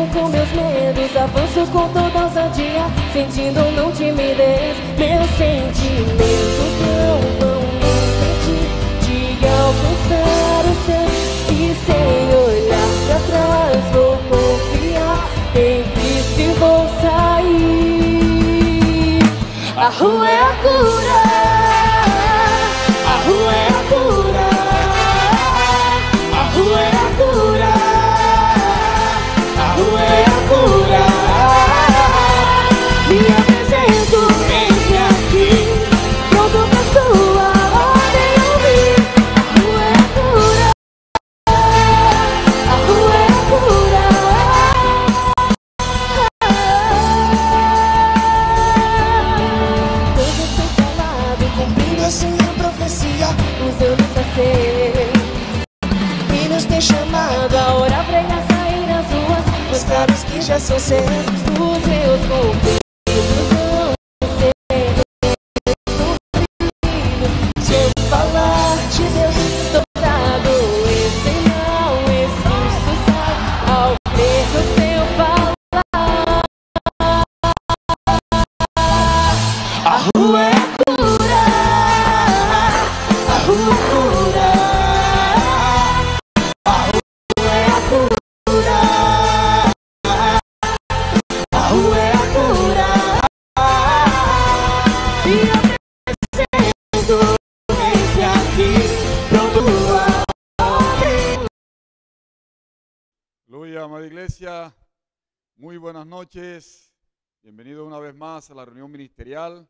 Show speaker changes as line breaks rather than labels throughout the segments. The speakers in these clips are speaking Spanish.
Mesmo com meus medos, avanço com toda ousadia, sentindo não timidez. Meus sentimentos não vão impedir de alcançar os seus. E sem olhar pra trás vou confiar em Cristo e vou sair. A rua é a cura, a rua é a cura, a rua é a cura, a rua é a cura. Me apresento, eis-me aqui, pronto pra tua ordem ouvir. A rua é a cura, a rua é a cura. Tudo foi falado, cumprindo assim a profecia, os anos a ser. E nos tem chamado a orar, pregar, sair nas ruas, mostrar os que já são seus, os meus conflitos vão ser resolvidos. Se eu falar de Deus dobrado, esse não expulsar, ao crer no seu falar. A rua é a cura, a rua é a cura, a rua é a cura, a rua é a cura. E apresento, eis-me aqui, pronto a ouvir.
Aleluya, amada iglesia, muy buenas noches, bienvenido una vez más a la reunión ministerial,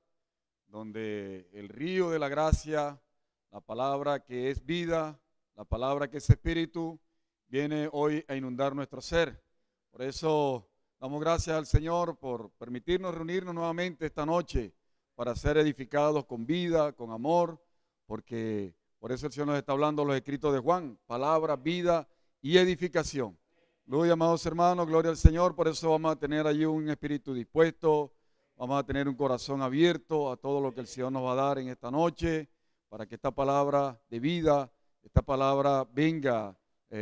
donde el río de la gracia, la palabra que es vida, la palabra que es espíritu, viene hoy a inundar nuestro ser. Por eso damos gracias al Señor por permitirnos reunirnos nuevamente esta noche para ser edificados con vida, con amor, porque por eso el Señor nos está hablando los escritos de Juan, palabra, vida y edificación. Aleluya, amados hermanos, gloria al Señor. Por eso vamos a tener allí un espíritu dispuesto, vamos a tener un corazón abierto a todo lo que el Señor nos va a dar en esta noche, para que esta palabra de vida, esta palabra venga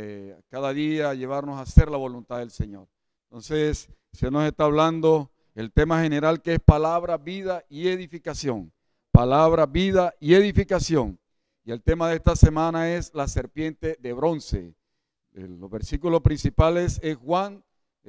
cada día a llevarnos a hacer la voluntad del Señor. Entonces, el Señor nos está hablando el tema general, que es palabra, vida y edificación. Palabra, vida y edificación. Y el tema de esta semana es la serpiente de bronce. Los versículos principales es Juan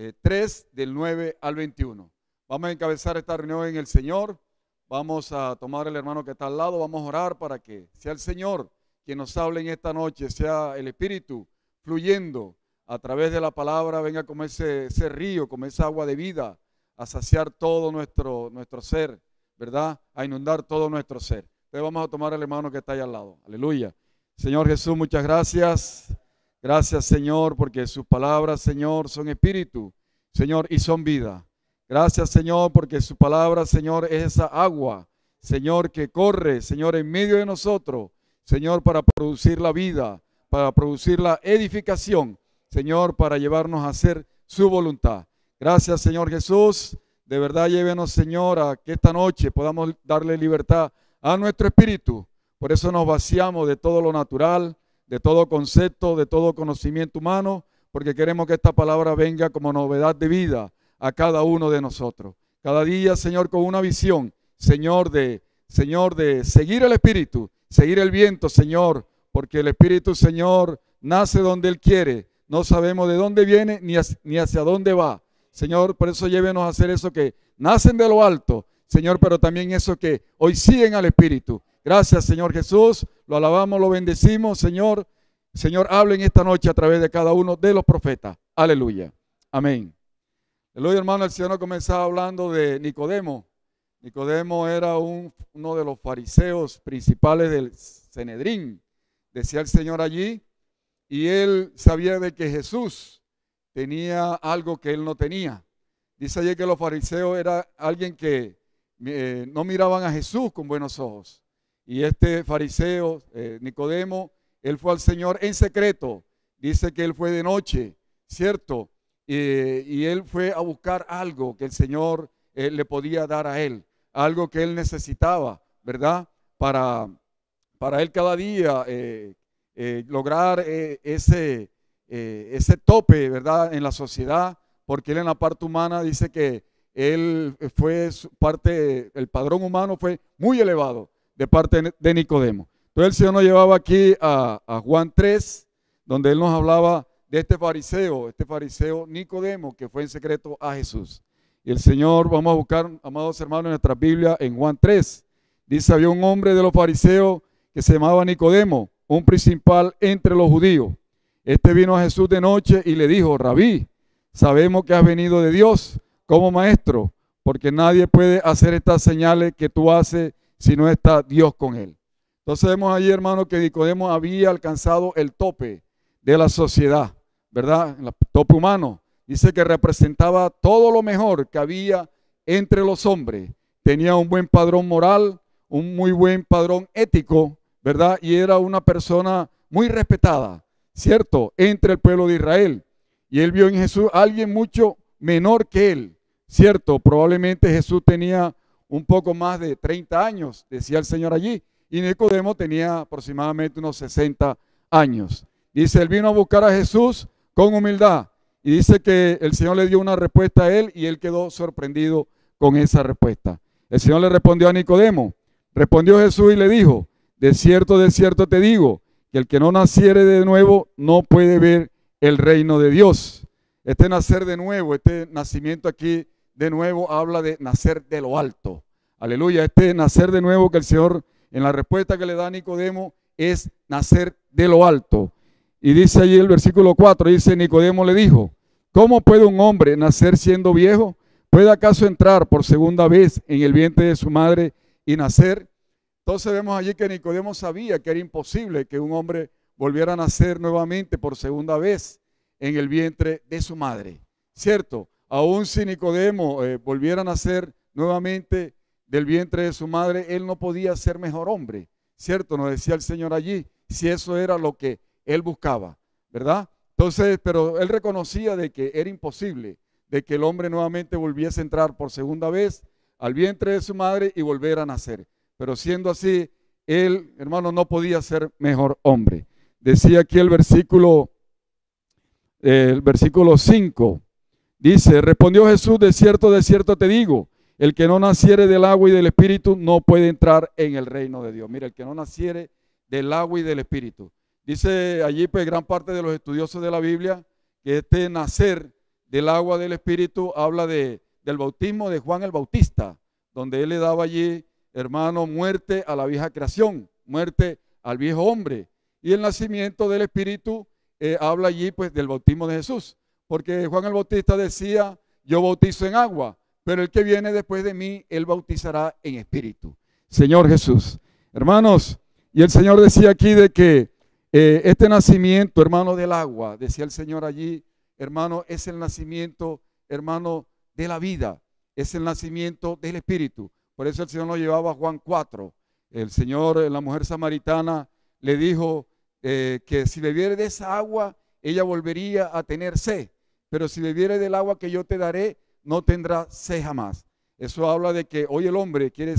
3, del 9 al 21. Vamos a encabezar esta reunión en el Señor. Vamos a tomar el hermano que está al lado. Vamos a orar para que sea el Señor quien nos hable en esta noche, sea el Espíritu fluyendo a través de la palabra, venga como ese río, como esa agua de vida, a saciar todo nuestro ser, ¿verdad? A inundar todo nuestro ser. Entonces vamos a tomar al hermano que está ahí al lado. Aleluya. Señor Jesús, muchas gracias. Gracias, Señor, porque sus palabras, Señor, son espíritu, Señor, y son vida. Gracias, Señor, porque su palabra, Señor, es esa agua, Señor, que corre, Señor, en medio de nosotros, Señor, para producir la vida, para producir la edificación, Señor, para llevarnos a hacer su voluntad. Gracias, Señor Jesús. De verdad, llévenos, Señor, a que esta noche podamos darle libertad a nuestro espíritu. Por eso nos vaciamos de todo lo natural, de todo concepto, de todo conocimiento humano, porque queremos que esta palabra venga como novedad de vida a cada uno de nosotros. Cada día, Señor, con una visión, Señor, de seguir el Espíritu, seguir el viento, Señor, porque el Espíritu, Señor, nace donde Él quiere. No sabemos de dónde viene ni hacia dónde va. Señor, por eso llévenos a hacer eso que nacen de lo alto, Señor, pero también eso que hoy siguen al Espíritu. Gracias, Señor Jesús. Lo alabamos, lo bendecimos, Señor. Señor, hable en esta noche a través de cada uno de los profetas. Aleluya. Amén. Aleluya, hermano. El Señor comenzaba hablando de Nicodemo. Nicodemo era uno de los fariseos principales del Sanedrín. Decía el Señor allí, y él sabía de que Jesús tenía algo que él no tenía. Dice allí que los fariseos era alguien que no miraban a Jesús con buenos ojos. Y este fariseo, Nicodemo, él fue al Señor en secreto. Dice que él fue de noche, ¿cierto? Y él fue a buscar algo que el Señor le podía dar a él, algo que él necesitaba, ¿verdad? Para él cada día lograr ese tope, ¿verdad? En la sociedad, porque él en la parte humana dice que él fue el padrón humano fue muy elevado de parte de Nicodemo. Entonces el Señor nos llevaba aquí a Juan 3, donde él nos hablaba de este fariseo Nicodemo, que fue en secreto a Jesús. Y el Señor, vamos a buscar, amados hermanos, en nuestra Biblia, en Juan 3, dice, había un hombre de los fariseos que se llamaba Nicodemo, un principal entre los judíos. Este vino a Jesús de noche y le dijo, Rabí, sabemos que has venido de Dios como maestro, porque nadie puede hacer estas señales que tú haces si no está Dios con él. Entonces vemos allí, hermano, que Nicodemo había alcanzado el tope de la sociedad, ¿verdad? El tope humano. Dice que representaba todo lo mejor que había entre los hombres. Tenía un buen padrón moral, un muy buen padrón ético, ¿verdad? Y era una persona muy respetada, ¿cierto? Entre el pueblo de Israel. Y él vio en Jesús a alguien mucho menor que él, ¿cierto? Probablemente Jesús tenía un poco más de 30 años, decía el Señor allí. Y Nicodemo tenía aproximadamente unos 60 años. Dice, él vino a buscar a Jesús con humildad. Y dice que el Señor le dio una respuesta a él y él quedó sorprendido con esa respuesta. El Señor le respondió a Nicodemo. Respondió Jesús y le dijo, de cierto te digo, que el que no naciere de nuevo no puede ver el reino de Dios. Este nacer de nuevo, este nacimiento aquí de nuevo habla de nacer de lo alto. Aleluya, este nacer de nuevo que el Señor en la respuesta que le da a Nicodemo es nacer de lo alto. Y dice allí el versículo 4, dice, Nicodemo le dijo, ¿cómo puede un hombre nacer siendo viejo? ¿Puede acaso entrar por segunda vez en el vientre de su madre y nacer? Entonces vemos allí que Nicodemo sabía que era imposible que un hombre volviera a nacer nuevamente por segunda vez en el vientre de su madre, ¿cierto? Aún si Nicodemo volviera a nacer nuevamente del vientre de su madre, él no podía ser mejor hombre, ¿cierto? Nos decía el Señor allí, si eso era lo que él buscaba, ¿verdad? Entonces, pero él reconocía de que era imposible de que el hombre nuevamente volviese a entrar por segunda vez al vientre de su madre y volver a nacer. Pero siendo así, él, hermano, no podía ser mejor hombre. Decía aquí el versículo 5, dice, respondió Jesús, de cierto te digo, el que no naciere del agua y del espíritu no puede entrar en el reino de Dios. Mira, el que no naciere del agua y del espíritu. Dice allí pues gran parte de los estudiosos de la Biblia que este nacer del agua del espíritu habla del bautismo de Juan el Bautista, donde él le daba allí, hermano, muerte a la vieja creación, muerte al viejo hombre. Y el nacimiento del espíritu habla allí pues del bautismo de Jesús, porque Juan el Bautista decía, yo bautizo en agua, pero el que viene después de mí, él bautizará en espíritu. Señor Jesús. Hermanos, y el Señor decía aquí de que este nacimiento, hermano, del agua, decía el Señor allí, hermano, es el nacimiento, hermano, de la vida, es el nacimiento del espíritu. Por eso el Señor nos llevaba a Juan 4. El Señor, la mujer samaritana, le dijo que si bebiere de esa agua, ella volvería a tener sed. Pero si bebiere del agua que yo te daré, no tendrá sed jamás. Eso habla de que hoy el hombre quiere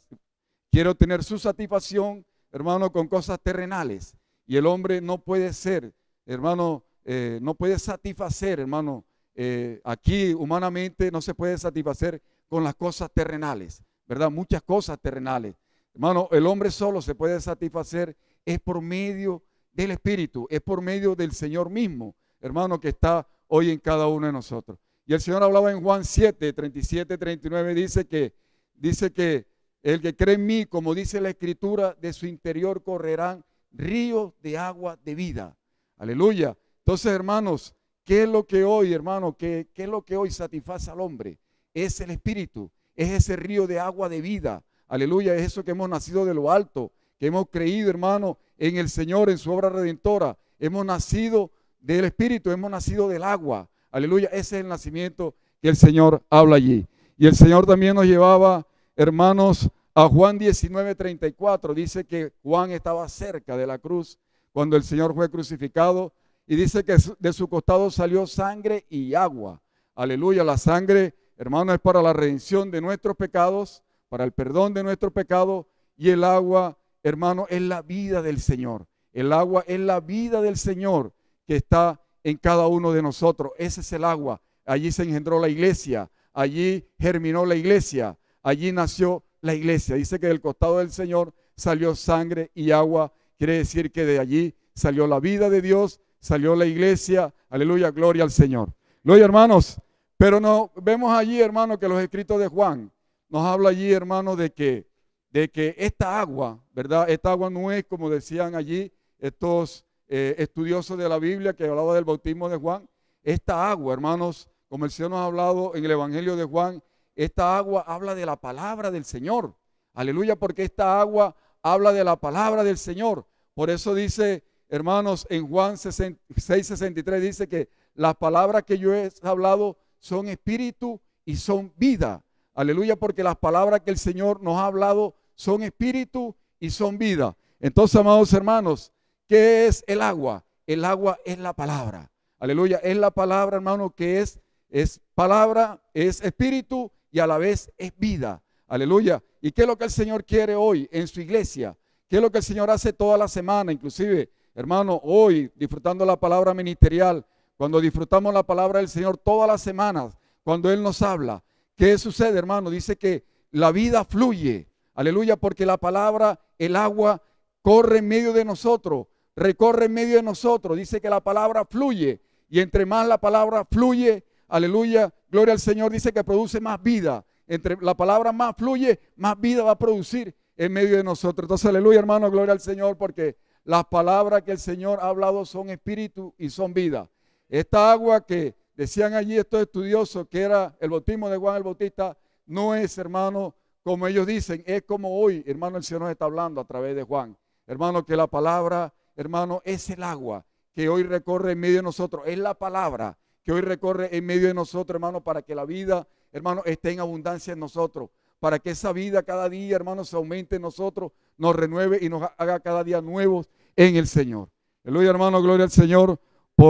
obtener su satisfacción, hermano, con cosas terrenales. Y el hombre no puede ser, hermano, no puede satisfacer, hermano, aquí humanamente no se puede satisfacer con las cosas terrenales, ¿verdad? Muchas cosas terrenales. Hermano, el hombre solo se puede satisfacer es por medio del Espíritu, es por medio del Señor mismo, hermano, que está hoy en cada uno de nosotros. Y el Señor hablaba en Juan 7, 37, 39, dice que el que cree en mí, como dice la Escritura, de su interior correrán ríos de agua de vida. Aleluya. Entonces, hermanos, ¿qué es lo que hoy, hermano, qué es lo que hoy satisface al hombre? Es el Espíritu, es ese río de agua de vida. Aleluya, es eso que hemos nacido de lo alto, que hemos creído, hermano, en el Señor, en su obra redentora. Hemos nacido del Espíritu, hemos nacido del agua. Aleluya, ese es el nacimiento que el Señor habla allí. Y el Señor también nos llevaba, hermanos, a Juan 19:34. Dice que Juan estaba cerca de la cruz cuando el Señor fue crucificado. Y dice que de su costado salió sangre y agua. Aleluya, la sangre, hermano, es para la redención de nuestros pecados, para el perdón de nuestros pecados. Y el agua, hermano, es la vida del Señor. El agua es la vida del Señor que está en cada uno de nosotros. Ese es el agua. allí se engendró la iglesia, allí germinó la iglesia, allí nació la iglesia. Dice que del costado del Señor salió sangre y agua, quiere decir que de allí salió la vida de Dios, salió la iglesia, aleluya, gloria al Señor. Gloria, hermanos, pero no vemos allí, hermano, que los escritos de Juan nos habla allí, hermano, de que esta agua, ¿verdad? Esta agua no es, como decían allí estos estudiosos de la Biblia que hablaba del bautismo de Juan. Esta agua, hermanos, como el Señor nos ha hablado en el Evangelio de Juan, esta agua habla de la palabra del Señor. Aleluya, porque esta agua habla de la palabra del Señor. Por eso dice, hermanos, en Juan 6:63 dice que las palabras que yo he hablado son espíritu y son vida. Aleluya, porque las palabras que el Señor nos ha hablado son espíritu y son vida. Entonces, amados hermanos, ¿qué es el agua? El agua es la palabra. Aleluya, es la palabra, hermano, que es palabra, es espíritu y a la vez es vida. Aleluya. ¿Y qué es lo que el Señor quiere hoy en su iglesia? ¿Qué es lo que el Señor hace toda la semana? Inclusive, hermano, hoy disfrutando la palabra ministerial, cuando disfrutamos la palabra del Señor todas las semanas, cuando Él nos habla, ¿qué sucede, hermano? Dice que la vida fluye. Aleluya, porque la palabra, el agua, corre en medio de nosotros, recorre en medio de nosotros. Dice que la palabra fluye. Y entre más la palabra fluye, aleluya, gloria al Señor, dice que produce más vida. Entre la palabra más fluye, más vida va a producir en medio de nosotros. Entonces, aleluya, hermano, gloria al Señor, porque las palabras que el Señor ha hablado son espíritu y son vida. Esta agua que decían allí estos estudiosos que era el bautismo de Juan el Bautista, no es, hermano, como ellos dicen, es como hoy, hermano, el Señor nos está hablando a través de Juan. Hermano, que la palabra, hermano, es el agua que hoy recorre en medio de nosotros. Es la palabra que hoy recorre en medio de nosotros, hermano, para que la vida, hermano, esté en abundancia en nosotros. Para que esa vida cada día, hermano, se aumente en nosotros, nos renueve y nos haga cada día nuevos en el Señor. Aleluya, hermano, gloria al Señor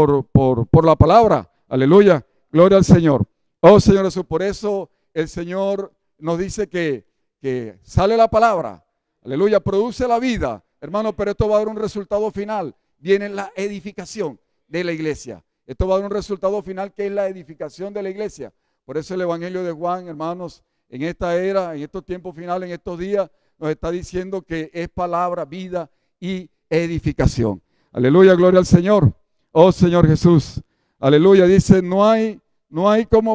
por la palabra. Aleluya, gloria al Señor. Oh, Señor Jesús, por eso el Señor nos dice que sale la palabra. Aleluya, produce la vida, hermano, pero esto va a dar un resultado final. Viene la edificación de la iglesia. Esto va a dar un resultado final que es la edificación de la iglesia. Por eso el Evangelio de Juan, hermanos, en esta era, en estos tiempos finales, en estos días, nos está diciendo que es palabra, vida y edificación. Aleluya, gloria al Señor. Oh, Señor Jesús. Aleluya, dice, no hay como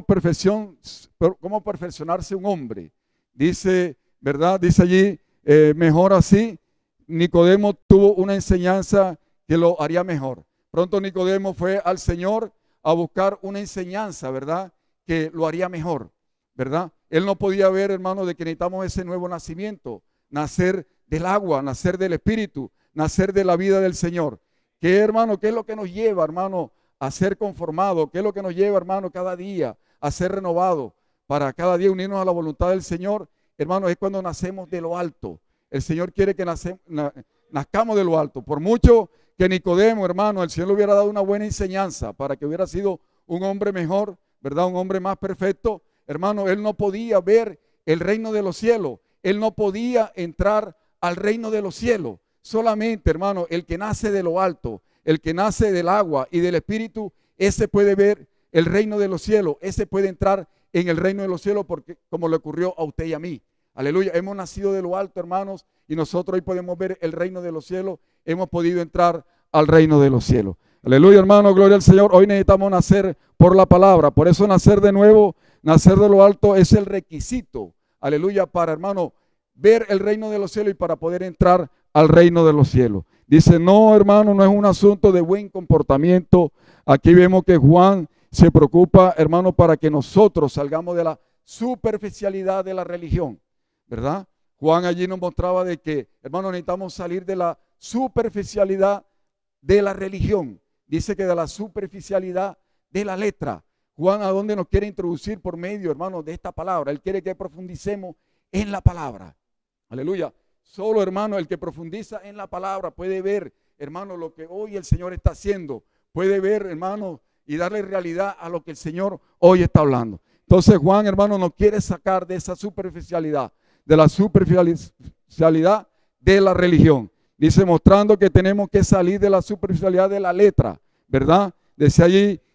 perfeccionarse un hombre. Dice, ¿verdad? Dice allí, mejor así. Nicodemo tuvo una enseñanza que lo haría mejor. Pronto Nicodemo fue al Señor a buscar una enseñanza, ¿verdad? Que lo haría mejor, ¿verdad? Él no podía ver, hermano, de que necesitamos ese nuevo nacimiento, nacer del agua, nacer del Espíritu, nacer de la vida del Señor. ¿Qué, hermano? ¿Qué es lo que nos lleva, hermano, a ser conformados? ¿Qué es lo que nos lleva, hermano, cada día a ser renovados? Para cada día unirnos a la voluntad del Señor, hermano, es cuando nacemos de lo alto. El Señor quiere que nazcamos de lo alto. Por mucho que Nicodemo, hermano, el Señor le hubiera dado una buena enseñanza para que hubiera sido un hombre mejor, ¿verdad? Un hombre más perfecto. Hermano, él no podía ver el reino de los cielos. Él no podía entrar al reino de los cielos. Solamente, hermano, el que nace de lo alto, el que nace del agua y del Espíritu, ese puede ver el reino de los cielos. Ese puede entrar en el reino de los cielos, porque como le ocurrió a usted y a mí. Aleluya, hemos nacido de lo alto, hermanos, y nosotros hoy podemos ver el reino de los cielos. Hemos podido entrar al reino de los cielos. Aleluya, hermano, gloria al Señor. Hoy necesitamos nacer por la palabra. Por eso nacer de nuevo, nacer de lo alto es el requisito. Aleluya, para, hermano, ver el reino de los cielos y para poder entrar al reino de los cielos. Dice, no, hermano, no es un asunto de buen comportamiento. Aquí vemos que Juan se preocupa, hermano, para que nosotros salgamos de la superficialidad de la religión, ¿verdad? Juan allí nos mostraba de que, hermano, necesitamos salir de la superficialidad de la religión. Dice que de la superficialidad de la letra. Juan, ¿a dónde nos quiere introducir por medio, hermano, de esta palabra? Él quiere que profundicemos en la palabra. Aleluya. Solo, hermano, el que profundiza en la palabra puede ver, hermano, lo que hoy el Señor está haciendo. Puede ver, hermano, y darle realidad a lo que el Señor hoy está hablando. Entonces Juan, hermano, nos quiere sacar de esa superficialidad, de la superficialidad de la religión. Dice, mostrando que tenemos que salir de la superficialidad de la letra, ¿verdad? Dice allí,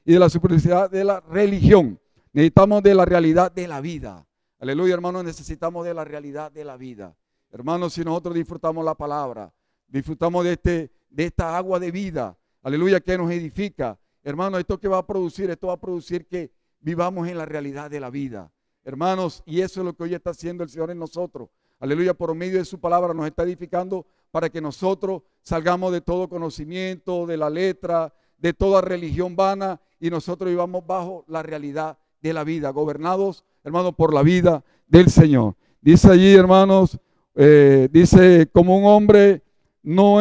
y de la superficialidad de la religión. Necesitamos de la realidad de la vida. Aleluya, hermanos, necesitamos de la realidad de la vida. Hermanos, si nosotros disfrutamos la palabra, disfrutamos de esta agua de vida, aleluya, que nos edifica. Hermanos, ¿esto qué va a producir? Esto va a producir que vivamos en la realidad de la vida. Hermanos, y eso es lo que hoy está haciendo el Señor en nosotros. Aleluya, por medio de su palabra nos está edificando para que nosotros salgamos de todo conocimiento, de la letra, de toda religión vana, y nosotros vivamos bajo la realidad de la vida, gobernados, hermanos, por la vida del Señor. Dice allí, hermanos, dice, como un hombre no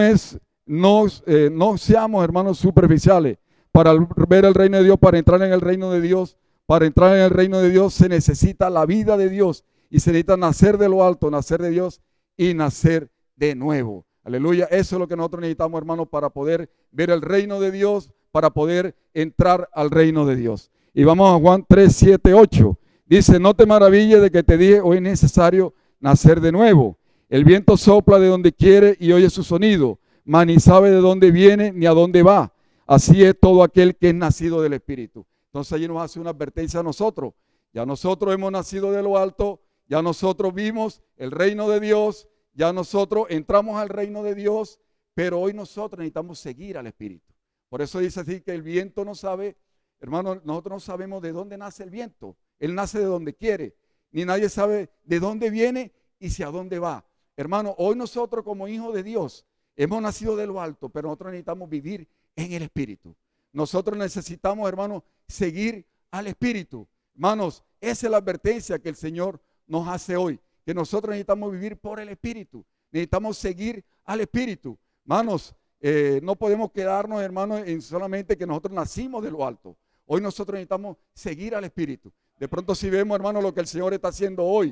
seamos, hermanos, superficiales para ver el reino de Dios, para entrar en el reino de Dios. Para entrar en el reino de Dios se necesita la vida de Dios y se necesita nacer de lo alto, nacer de Dios y nacer de nuevo. Aleluya, eso es lo que nosotros necesitamos, hermanos, para poder ver el reino de Dios, para poder entrar al reino de Dios. Y vamos a Juan 3, 7, 8. Dice, no te maravilles de que te dije, hoy es necesario nacer de nuevo. El viento sopla de donde quiere y oye su sonido, mas ni sabe de dónde viene ni a dónde va. Así es todo aquel que es nacido del Espíritu. Entonces allí nos hace una advertencia a nosotros. Ya nosotros hemos nacido de lo alto, ya nosotros vimos el reino de Dios, ya nosotros entramos al reino de Dios, pero hoy nosotros necesitamos seguir al Espíritu. Por eso dice así que el viento no sabe, hermano, nosotros no sabemos de dónde nace el viento. Él nace de donde quiere, ni nadie sabe de dónde viene y hacia dónde va. Hermano, hoy nosotros como hijos de Dios hemos nacido de lo alto, pero nosotros necesitamos vivir en el Espíritu. Nosotros necesitamos, hermanos, seguir al Espíritu. Hermanos, esa es la advertencia que el Señor nos hace hoy, que nosotros necesitamos vivir por el Espíritu. Necesitamos seguir al Espíritu. Hermanos, no podemos quedarnos, hermanos, en solamente que nosotros nacimos de lo alto. Hoy nosotros necesitamos seguir al Espíritu. De pronto si vemos, hermanos, lo que el Señor está haciendo hoy,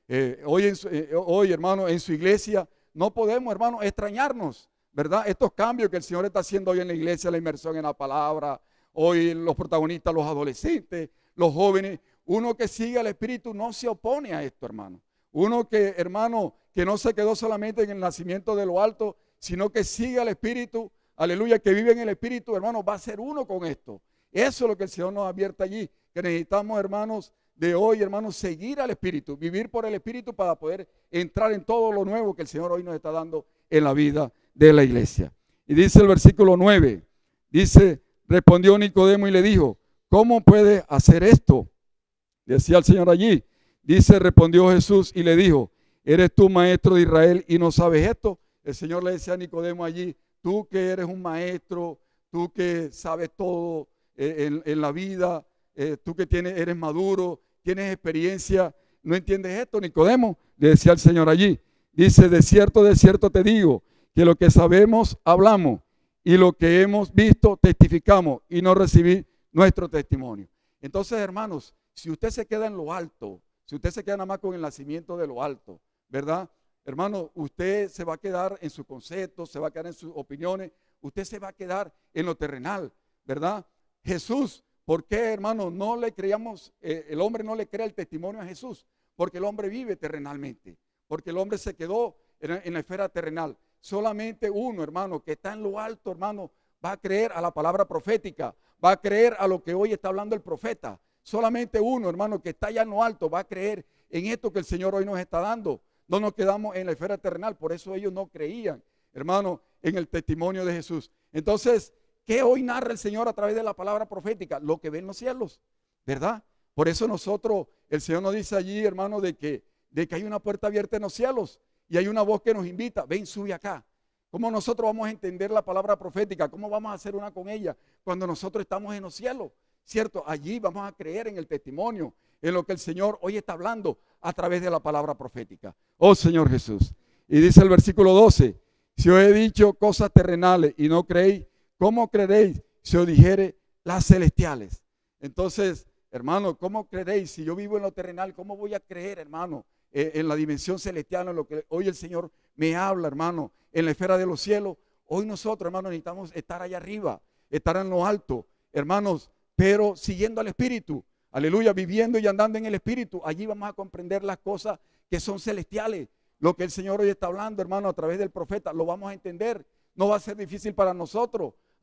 hoy, hermanos, en su iglesia, no podemos, hermanos, extrañarnos, ¿verdad? Estos cambios que el Señor está haciendo hoy en la iglesia, la inmersión en la palabra, hoy los protagonistas, los adolescentes, los jóvenes. Uno que sigue al Espíritu no se opone a esto, hermano. Uno que, hermano, que no se quedó solamente en el nacimiento de lo alto, sino que sigue al Espíritu, aleluya, que vive en el Espíritu, hermano, va a ser uno con esto. Eso es lo que el Señor nos advierte allí, que necesitamos, hermanos, de hoy, hermanos, seguir al Espíritu, vivir por el Espíritu para poder entrar en todo lo nuevo que el Señor hoy nos está dando en la vida de la iglesia. Y dice el versículo 9, dice, respondió Nicodemo y le dijo, ¿cómo puede hacer esto? Decía el Señor allí. Dice, respondió Jesús y le dijo, ¿eres tú maestro de Israel y no sabes esto? El Señor le decía a Nicodemo allí, tú que eres un maestro, tú que sabes todo en la vida, tú que eres maduro, tienes experiencia, ¿no entiendes esto, Nicodemo? Le decía el Señor allí. Dice, de cierto te digo, que lo que sabemos hablamos y lo que hemos visto testificamos y no recibí nuestro testimonio. Entonces, hermanos, si usted se queda en lo alto, si usted se queda nada más con el nacimiento de lo alto, ¿verdad? Hermano, usted se va a quedar en sus conceptos, se va a quedar en sus opiniones, usted se va a quedar en lo terrenal, ¿verdad? Jesús, ¿por qué, hermano, no le creíamos, el hombre no le crea el testimonio a Jesús? Porque el hombre vive terrenalmente, porque el hombre se quedó en la esfera terrenal. Solamente uno, hermano, que está en lo alto, hermano, va a creer a la palabra profética, va a creer a lo que hoy está hablando el profeta. Solamente uno, hermano, que está allá en lo alto, va a creer en esto que el Señor hoy nos está dando. No nos quedamos en la esfera terrenal, por eso ellos no creían, hermano, en el testimonio de Jesús. Entonces, ¿qué hoy narra el Señor a través de la palabra profética? Lo que ven los cielos, ¿verdad? Por eso nosotros, el Señor nos dice allí, hermano, de que hay una puerta abierta en los cielos y hay una voz que nos invita, ven, sube acá. ¿Cómo nosotros vamos a entender la palabra profética? ¿Cómo vamos a hacer una con ella cuando nosotros estamos en los cielos? ¿Cierto? Allí vamos a creer en el testimonio, en lo que el Señor hoy está hablando a través de la palabra profética. Oh Señor Jesús. Y dice el versículo 12, si os he dicho cosas terrenales y no creéis, ¿cómo creeréis si os dijere las celestiales? Entonces, hermano, ¿cómo creeréis? Si yo vivo en lo terrenal, ¿cómo voy a creer, hermano, en la dimensión celestial, en lo que hoy el Señor me habla, hermano, en la esfera de los cielos? Hoy nosotros, hermanos, necesitamos estar allá arriba, estar en lo alto, hermanos, pero siguiendo al Espíritu, aleluya, viviendo y andando en el Espíritu. Allí vamos a comprender las cosas que son celestiales. Lo que el Señor hoy está hablando, hermano, a través del profeta, lo vamos a entender. No va a ser difícil para nosotros.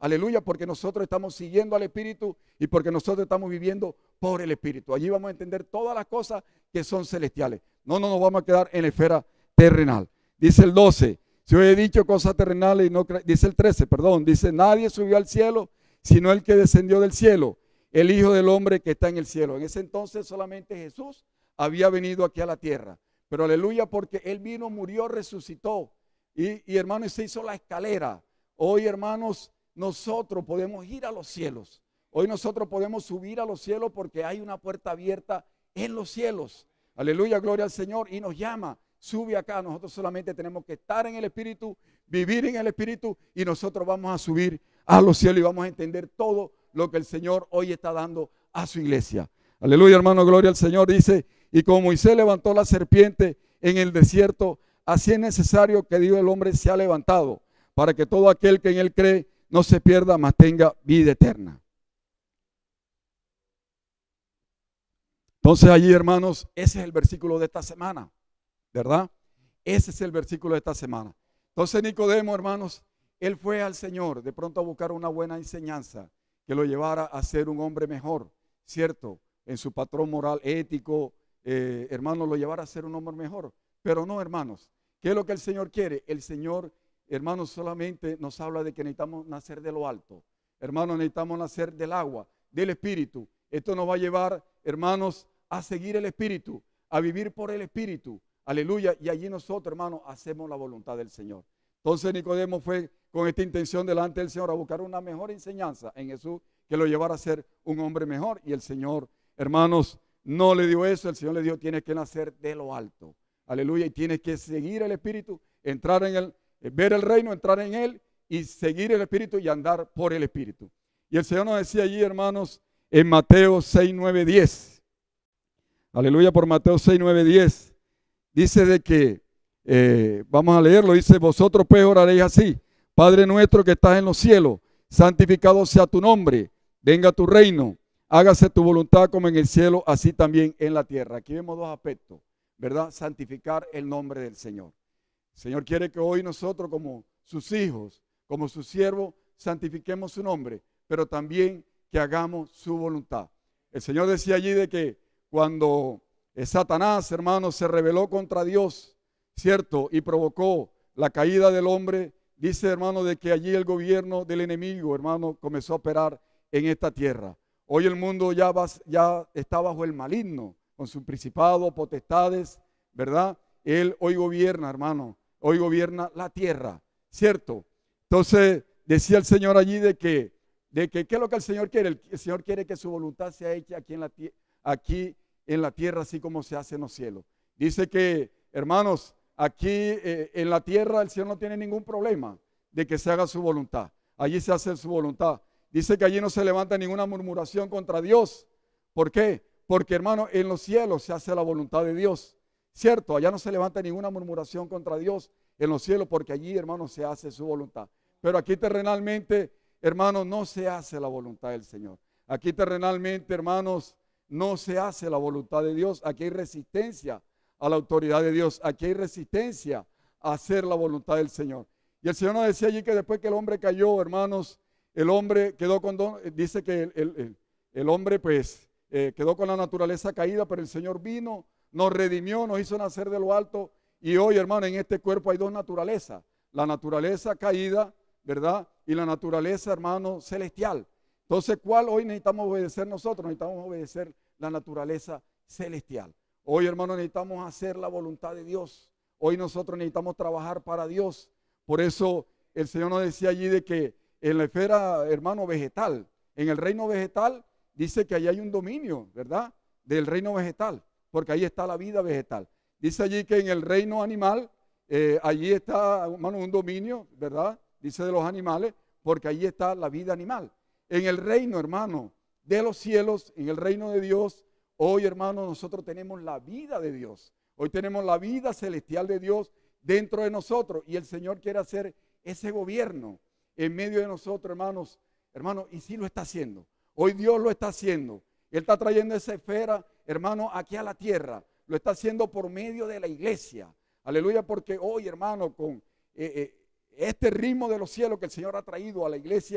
Aleluya, porque nosotros estamos siguiendo al Espíritu y porque nosotros estamos viviendo por el Espíritu. Allí vamos a entender todas las cosas que son celestiales. No nos vamos a quedar en la esfera terrenal. Dice el 12, si os he dicho cosas terrenales y no dice el 13, perdón, dice nadie subió al cielo sino el que descendió del cielo, el Hijo del Hombre que está en el cielo. En ese entonces solamente Jesús había venido aquí a la tierra. Pero aleluya, porque Él vino, murió, resucitó. Y hermanos, se hizo la escalera. Hoy, hermanos, nosotros podemos ir a los cielos. Hoy nosotros podemos subir a los cielos porque hay una puerta abierta en los cielos. Aleluya, gloria al Señor. Y nos llama, sube acá. Nosotros solamente tenemos que estar en el Espíritu, vivir en el Espíritu, y nosotros vamos a subir a los cielos y vamos a entender todo lo que el Señor hoy está dando a su iglesia. Aleluya, hermano, gloria al Señor. Dice, y como Moisés levantó la serpiente en el desierto, así es necesario que Dios el hombre sea levantado, para que todo aquel que en él cree no se pierda, mas tenga vida eterna. Entonces allí, hermanos, ese es el versículo de esta semana, ¿verdad? Ese es el versículo de esta semana. Entonces Nicodemo, hermanos, él fue al Señor de pronto a buscar una buena enseñanza que lo llevara a ser un hombre mejor, ¿cierto? En su patrón moral, ético, hermanos, lo llevara a ser un hombre mejor. Pero no, hermanos, ¿qué es lo que el Señor quiere? El Señor, hermanos, solamente nos habla de que necesitamos nacer de lo alto. Hermanos, necesitamos nacer del agua, del Espíritu. Esto nos va a llevar, hermanos, a seguir el Espíritu, a vivir por el Espíritu. Aleluya. Y allí nosotros, hermanos, hacemos la voluntad del Señor. Entonces Nicodemo fue con esta intención delante del Señor a buscar una mejor enseñanza en Jesús que lo llevara a ser un hombre mejor. Y el Señor, hermanos, no le dio eso. El Señor le dijo, tienes que nacer de lo alto. Aleluya. Y tienes que seguir el Espíritu, entrar en él, ver el reino, entrar en él y seguir el Espíritu y andar por el Espíritu. Y el Señor nos decía allí, hermanos, en Mateo 6, 9, 10. Aleluya, por Mateo 6, 9, 10. Dice de que, vamos a leerlo, dice, vosotros pues oraréis así: Padre nuestro que estás en los cielos, santificado sea tu nombre, venga tu reino, hágase tu voluntad como en el cielo, así también en la tierra. Aquí vemos dos aspectos, ¿verdad? Santificar el nombre del Señor. El Señor quiere que hoy nosotros como sus hijos, como sus siervos, santifiquemos su nombre, pero también que hagamos su voluntad. El Señor decía allí de que cuando Satanás, hermanos, se rebeló contra Dios, ¿cierto? Y provocó la caída del hombre, dice, hermano, de que allí el gobierno del enemigo, hermano, comenzó a operar en esta tierra. Hoy el mundo ya está bajo el maligno, con su principado, potestades, ¿verdad? Él hoy gobierna, hermano, hoy gobierna la tierra, ¿cierto? Entonces decía el Señor allí de que ¿qué es lo que el Señor quiere? El Señor quiere que su voluntad sea hecha aquí en la tierra, así como se hace en los cielos. Dice que, hermanos, aquí en la tierra el Señor no tiene ningún problema de que se haga su voluntad. Allí se hace su voluntad. Dice que allí no se levanta ninguna murmuración contra Dios. ¿Por qué? Porque, hermano, en los cielos se hace la voluntad de Dios. ¿Cierto? Allá no se levanta ninguna murmuración contra Dios en los cielos, porque allí, hermano, se hace su voluntad. Pero aquí terrenalmente, hermanos, no se hace la voluntad del Señor. Aquí terrenalmente, hermanos, no se hace la voluntad de Dios. Aquí hay resistencia a la autoridad de Dios. Aquí hay resistencia a hacer la voluntad del Señor. Y el Señor nos decía allí que después que el hombre cayó, hermanos, el hombre quedó dice que el hombre pues quedó con la naturaleza caída, pero el Señor vino, nos redimió, nos hizo nacer de lo alto. Y hoy, hermano, en este cuerpo hay dos naturalezas. La naturaleza caída, ¿verdad? Y la naturaleza, hermano, celestial. Entonces, ¿cuál hoy necesitamos obedecer nosotros? Necesitamos obedecer la naturaleza celestial. Hoy, hermano, necesitamos hacer la voluntad de Dios. Hoy nosotros necesitamos trabajar para Dios. Por eso el Señor nos decía allí de que en la esfera, hermano, vegetal, en el reino vegetal, dice que allí hay un dominio, ¿verdad? Del reino vegetal, porque ahí está la vida vegetal. Dice allí que en el reino animal, allí está, hermano, un dominio, ¿verdad? Dice de los animales, porque allí está la vida animal. En el reino, hermano, de los cielos, en el reino de Dios, hoy, hermano, nosotros tenemos la vida de Dios. Hoy tenemos la vida celestial de Dios dentro de nosotros. Y el Señor quiere hacer ese gobierno en medio de nosotros, hermanos. Hermano, y sí lo está haciendo. Hoy Dios lo está haciendo. Él está trayendo esa esfera, hermano, aquí a la tierra. Lo está haciendo por medio de la iglesia. Aleluya, porque hoy, hermano, con este ritmo de los cielos que el Señor ha traído a la iglesia,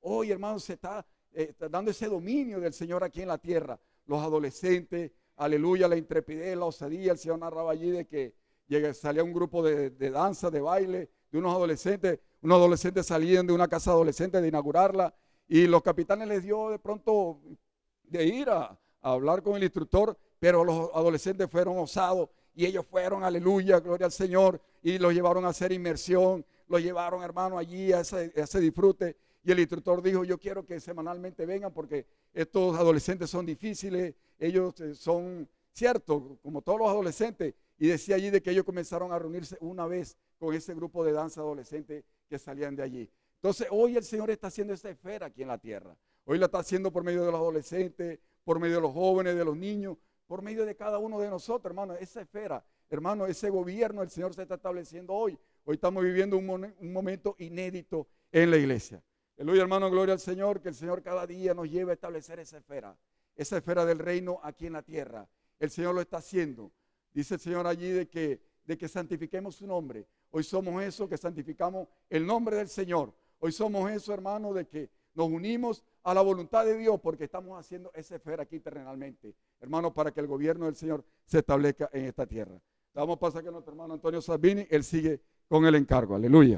hoy, hermano, se está dando ese dominio del Señor aquí en la tierra. Los adolescentes, aleluya, la intrepidez, la osadía. El Señor narraba allí de que salía un grupo de danza, de baile, de unos adolescentes salían de una casa adolescente de inaugurarla, y los capitanes les dio de pronto de ir a hablar con el instructor, pero los adolescentes fueron osados y ellos fueron, aleluya, gloria al Señor, y los llevaron a hacer inmersión, los llevaron, hermano, allí a ese disfrute. Y el instructor dijo, yo quiero que semanalmente vengan porque estos adolescentes son difíciles, ellos son, cierto, como todos los adolescentes. Y decía allí de que ellos comenzaron a reunirse una vez con ese grupo de danza adolescente que salían de allí. Entonces hoy el Señor está haciendo esa esfera aquí en la tierra. Hoy la está haciendo por medio de los adolescentes, por medio de los jóvenes, de los niños, por medio de cada uno de nosotros, hermano. Esa esfera, hermano, ese gobierno el Señor se está estableciendo hoy. Hoy estamos viviendo un momento inédito en la iglesia. Aleluya, hermano, gloria al Señor, que el Señor cada día nos lleve a establecer esa esfera del reino aquí en la tierra. El Señor lo está haciendo. Dice el Señor allí de que santifiquemos su nombre. Hoy somos eso, que santificamos el nombre del Señor. Hoy somos eso, hermano, de que nos unimos a la voluntad de Dios porque estamos haciendo esa esfera aquí terrenalmente, hermano, para que el gobierno del Señor se establezca en esta tierra. Vamos a pasar que nuestro hermano Antonio Sabini, él sigue con el encargo. Aleluya.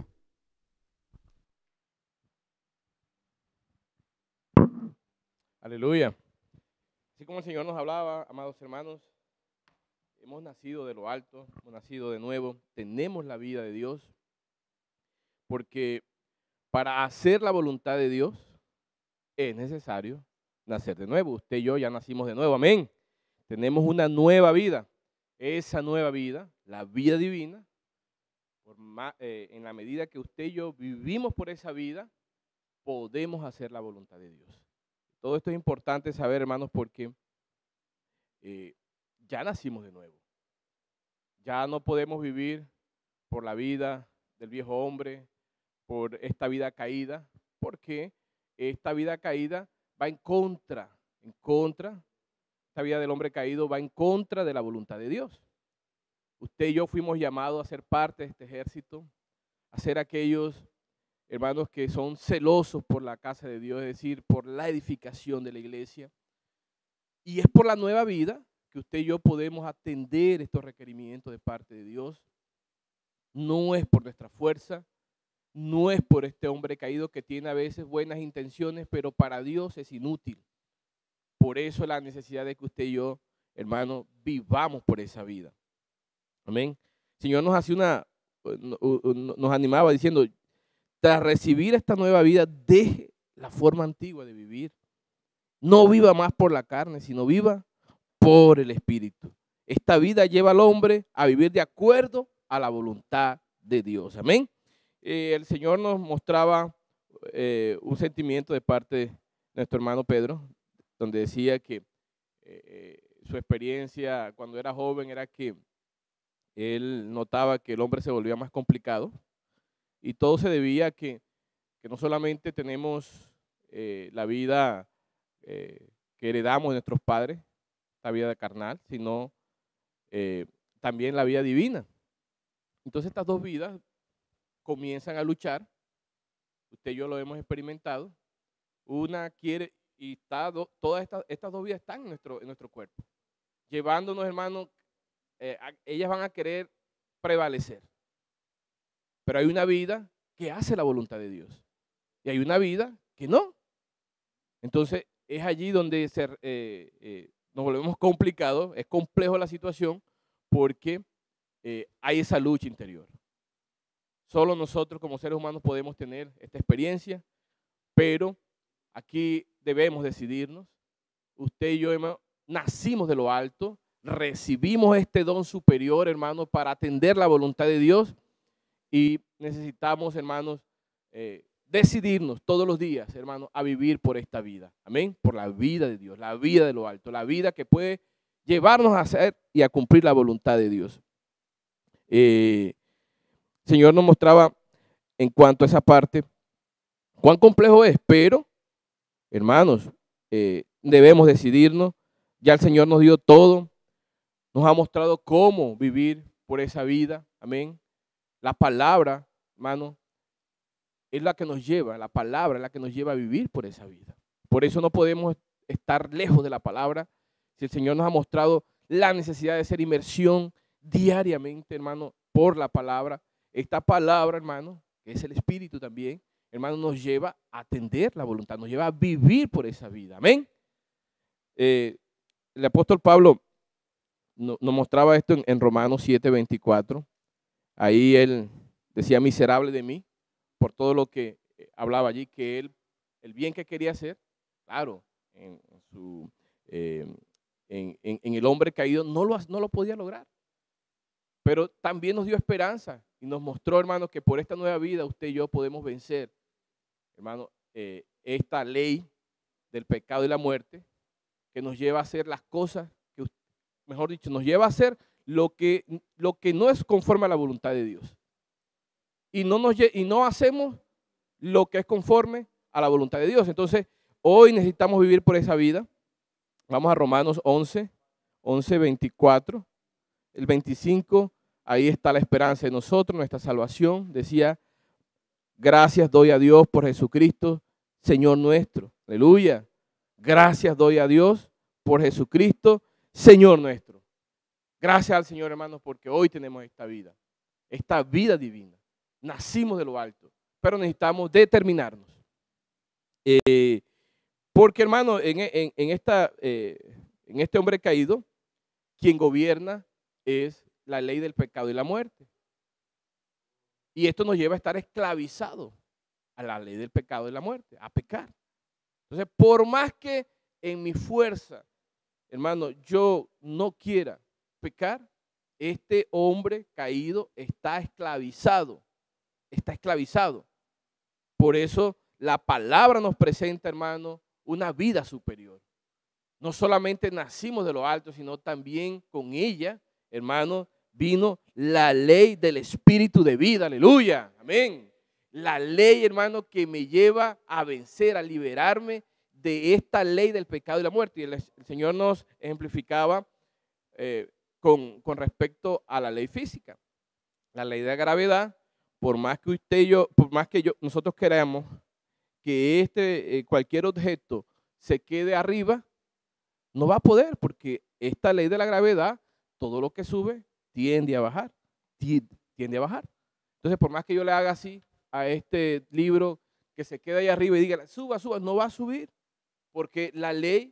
Aleluya. Así como el Señor nos hablaba, amados hermanos, hemos nacido de lo alto, hemos nacido de nuevo, tenemos la vida de Dios, porque para hacer la voluntad de Dios es necesario nacer de nuevo. Usted y yo ya nacimos de nuevo, amén. Tenemos una nueva vida. Esa nueva vida, la vida divina, en la medida que usted y yo vivimos por esa vida, podemos hacer la voluntad de Dios. Todo esto es importante saber, hermanos, porque ya nacimos de nuevo. Ya no podemos vivir por la vida del viejo hombre, por esta vida caída, porque esta vida caída va en contra, esta vida del hombre caído va en contra de la voluntad de Dios. Usted y yo fuimos llamados a ser parte de este ejército, a ser aquellos hermanos que son celosos por la casa de Dios, es decir, por la edificación de la iglesia. Y es por la nueva vida que usted y yo podemos atender estos requerimientos de parte de Dios. No es por nuestra fuerza, no es por este hombre caído que tiene a veces buenas intenciones, pero para Dios es inútil. Por eso la necesidad de que usted y yo, hermano, vivamos por esa vida. Amén. El Señor nos animaba diciendo, tras recibir esta nueva vida, deje la forma antigua de vivir. No viva más por la carne, sino viva por el Espíritu. Esta vida lleva al hombre a vivir de acuerdo a la voluntad de Dios. Amén. El Señor nos mostraba un sentimiento de parte de nuestro hermano Pedro, donde decía que su experiencia cuando era joven era que él notaba que el hombre se volvía más complicado, y todo se debía a que no solamente tenemos la vida que heredamos de nuestros padres, la vida carnal, sino también la vida divina. Entonces estas dos vidas comienzan a luchar. Usted y yo lo hemos experimentado. Una quiere, y todas estas dos vidas están en nuestro cuerpo, llevándonos, hermanos, ellas van a querer prevalecer. Pero hay una vida que hace la voluntad de Dios y hay una vida que no. Entonces es allí donde nos volvemos complicados, es complejo la situación porque hay esa lucha interior. Solo nosotros como seres humanos podemos tener esta experiencia, pero aquí debemos decidirnos. Usted y yo nacimos de lo alto, recibimos este don superior, hermanos, para atender la voluntad de Dios. Y necesitamos, hermanos, decidirnos todos los días, hermanos, a vivir por esta vida. Amén. Por la vida de Dios, la vida de lo alto, la vida que puede llevarnos a hacer y a cumplir la voluntad de Dios. El Señor nos mostraba en cuanto a esa parte cuán complejo es, pero, hermanos, debemos decidirnos. Ya el Señor nos dio todo, nos ha mostrado cómo vivir por esa vida. Amén. La palabra, hermano, es la que nos lleva, la palabra es la que nos lleva a vivir por esa vida. Por eso no podemos estar lejos de la palabra. Si el Señor nos ha mostrado la necesidad de hacer inmersión diariamente, hermano, por la palabra, esta palabra, hermano, que es el Espíritu también, hermano, nos lleva a atender la voluntad, nos lleva a vivir por esa vida. Amén. El apóstol Pablo nos mostraba esto en Romanos 7:24. Ahí él decía, miserable de mí, por todo lo que hablaba allí, que él, el bien que quería hacer, claro, en el hombre caído no lo podía lograr. Pero también nos dio esperanza y nos mostró, hermano, que por esta nueva vida usted y yo podemos vencer, hermano, esta ley del pecado y la muerte, que nos lleva a hacer las cosas, que, mejor dicho, nos lleva a hacer lo que no es conforme a la voluntad de Dios. Y no hacemos lo que es conforme a la voluntad de Dios. Entonces, hoy necesitamos vivir por esa vida. Vamos a Romanos 11:24. El 25, ahí está la esperanza de nosotros, nuestra salvación. Decía, gracias doy a Dios por Jesucristo, Señor nuestro. Aleluya. Gracias doy a Dios por Jesucristo, Señor nuestro. Gracias al Señor, hermanos, porque hoy tenemos esta vida divina. Nacimos de lo alto, pero necesitamos determinarnos. Porque, hermano, en este hombre caído, quien gobierna es la ley del pecado y la muerte. Y esto nos lleva a estar esclavizados a la ley del pecado y la muerte, a pecar. Entonces, por más que en mi fuerza, hermano, yo no quiera pecar, este hombre caído está esclavizado. Está esclavizado. Por eso la palabra nos presenta, hermano, una vida superior. No solamente nacimos de lo alto, sino también con ella, hermano, vino la ley del espíritu de vida. Aleluya. Amén. La ley, hermano, que me lleva a vencer, a liberarme de esta ley del pecado y la muerte. Y el Señor nos ejemplificaba con respecto a la ley física. La ley de gravedad, por más que nosotros queramos que cualquier objeto se quede arriba, no va a poder, porque esta ley de la gravedad, todo lo que sube tiende a bajar, tiende a bajar. Entonces, por más que yo le haga así a este libro que se queda ahí arriba y diga, suba, no va a subir, porque la ley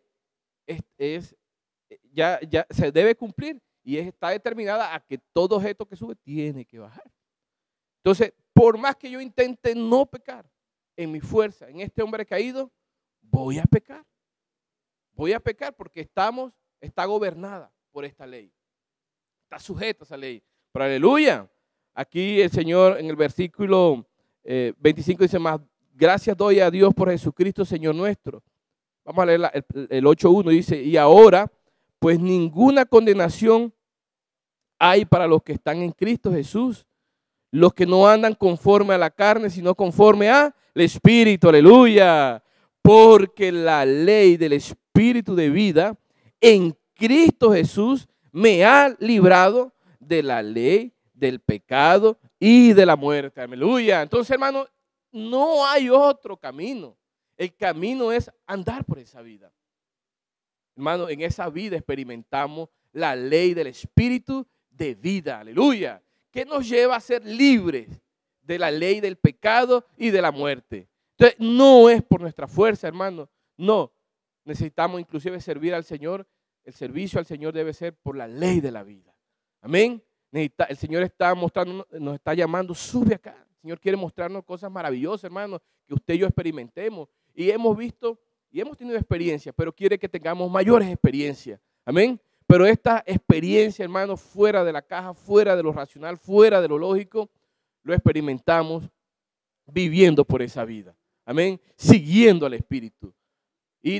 ya se debe cumplir y está determinada a que todo objeto que sube tiene que bajar. Entonces, por más que yo intente no pecar en mi fuerza, en este hombre caído, voy a pecar. Voy a pecar porque está gobernada por esta ley. Está sujeta a esa ley. Pero aleluya. Aquí el Señor en el versículo 25 dice más, gracias doy a Dios por Jesucristo, Señor nuestro. Vamos a leer el 8:1, dice, y ahora, pues ninguna condenación hay para los que están en Cristo Jesús, los que no andan conforme a la carne, sino conforme al Espíritu, aleluya. Porque la ley del Espíritu de vida en Cristo Jesús me ha librado de la ley del pecado y de la muerte, aleluya. Entonces, hermano, no hay otro camino. El camino es andar por esa vida. Hermano, en esa vida experimentamos la ley del Espíritu de vida, aleluya, que nos lleva a ser libres de la ley del pecado y de la muerte. Entonces, no es por nuestra fuerza, hermano, no. Necesitamos inclusive servir al Señor. El servicio al Señor debe ser por la ley de la vida. Amén. El Señor está mostrando, nos está llamando, sube acá. El Señor quiere mostrarnos cosas maravillosas, hermano, que usted y yo experimentemos. Y hemos visto y hemos tenido experiencias, pero quiere que tengamos mayores experiencias. Amén. Pero esta experiencia, hermano, fuera de la caja, fuera de lo racional, fuera de lo lógico, lo experimentamos viviendo por esa vida. Amén. Siguiendo al Espíritu. Y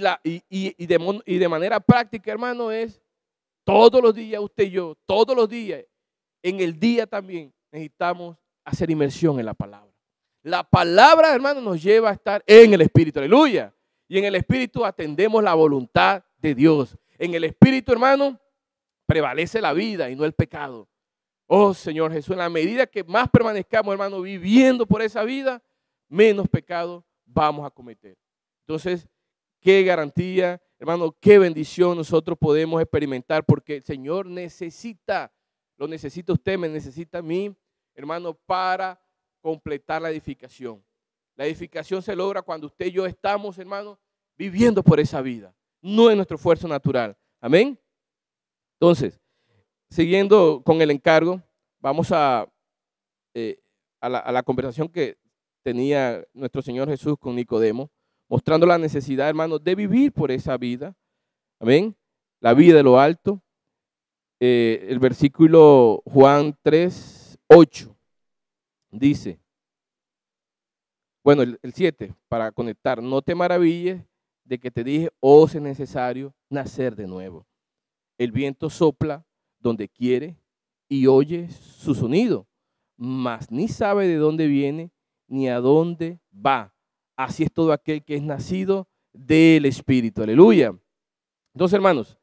de manera práctica, hermano, es todos los días, usted y yo, todos los días, en el día también necesitamos hacer inmersión en la palabra. La palabra, hermano, nos lleva a estar en el Espíritu, aleluya. Y en el Espíritu atendemos la voluntad de Dios. En el Espíritu, hermano, prevalece la vida y no el pecado. Oh, Señor Jesús, en la medida que más permanezcamos, hermano, viviendo por esa vida, menos pecado vamos a cometer. Entonces, qué garantía, hermano, qué bendición nosotros podemos experimentar, porque el Señor necesita, lo necesita usted, me necesita a mí, hermano, para completar la edificación. La edificación se logra cuando usted y yo estamos, hermano, viviendo por esa vida, no en nuestro esfuerzo natural. Amén. Entonces, siguiendo con el encargo, vamos a la conversación que tenía nuestro Señor Jesús con Nicodemo, mostrando la necesidad, hermano, de vivir por esa vida. Amén. La vida de lo alto. El versículo Juan 3:8 dice, bueno, el 7, para conectar, no te maravilles de que te dije, os es necesario nacer de nuevo. El viento sopla donde quiere y oye su sonido, mas ni sabe de dónde viene ni a dónde va. Así es todo aquel que es nacido del Espíritu. Aleluya. Entonces, hermanos,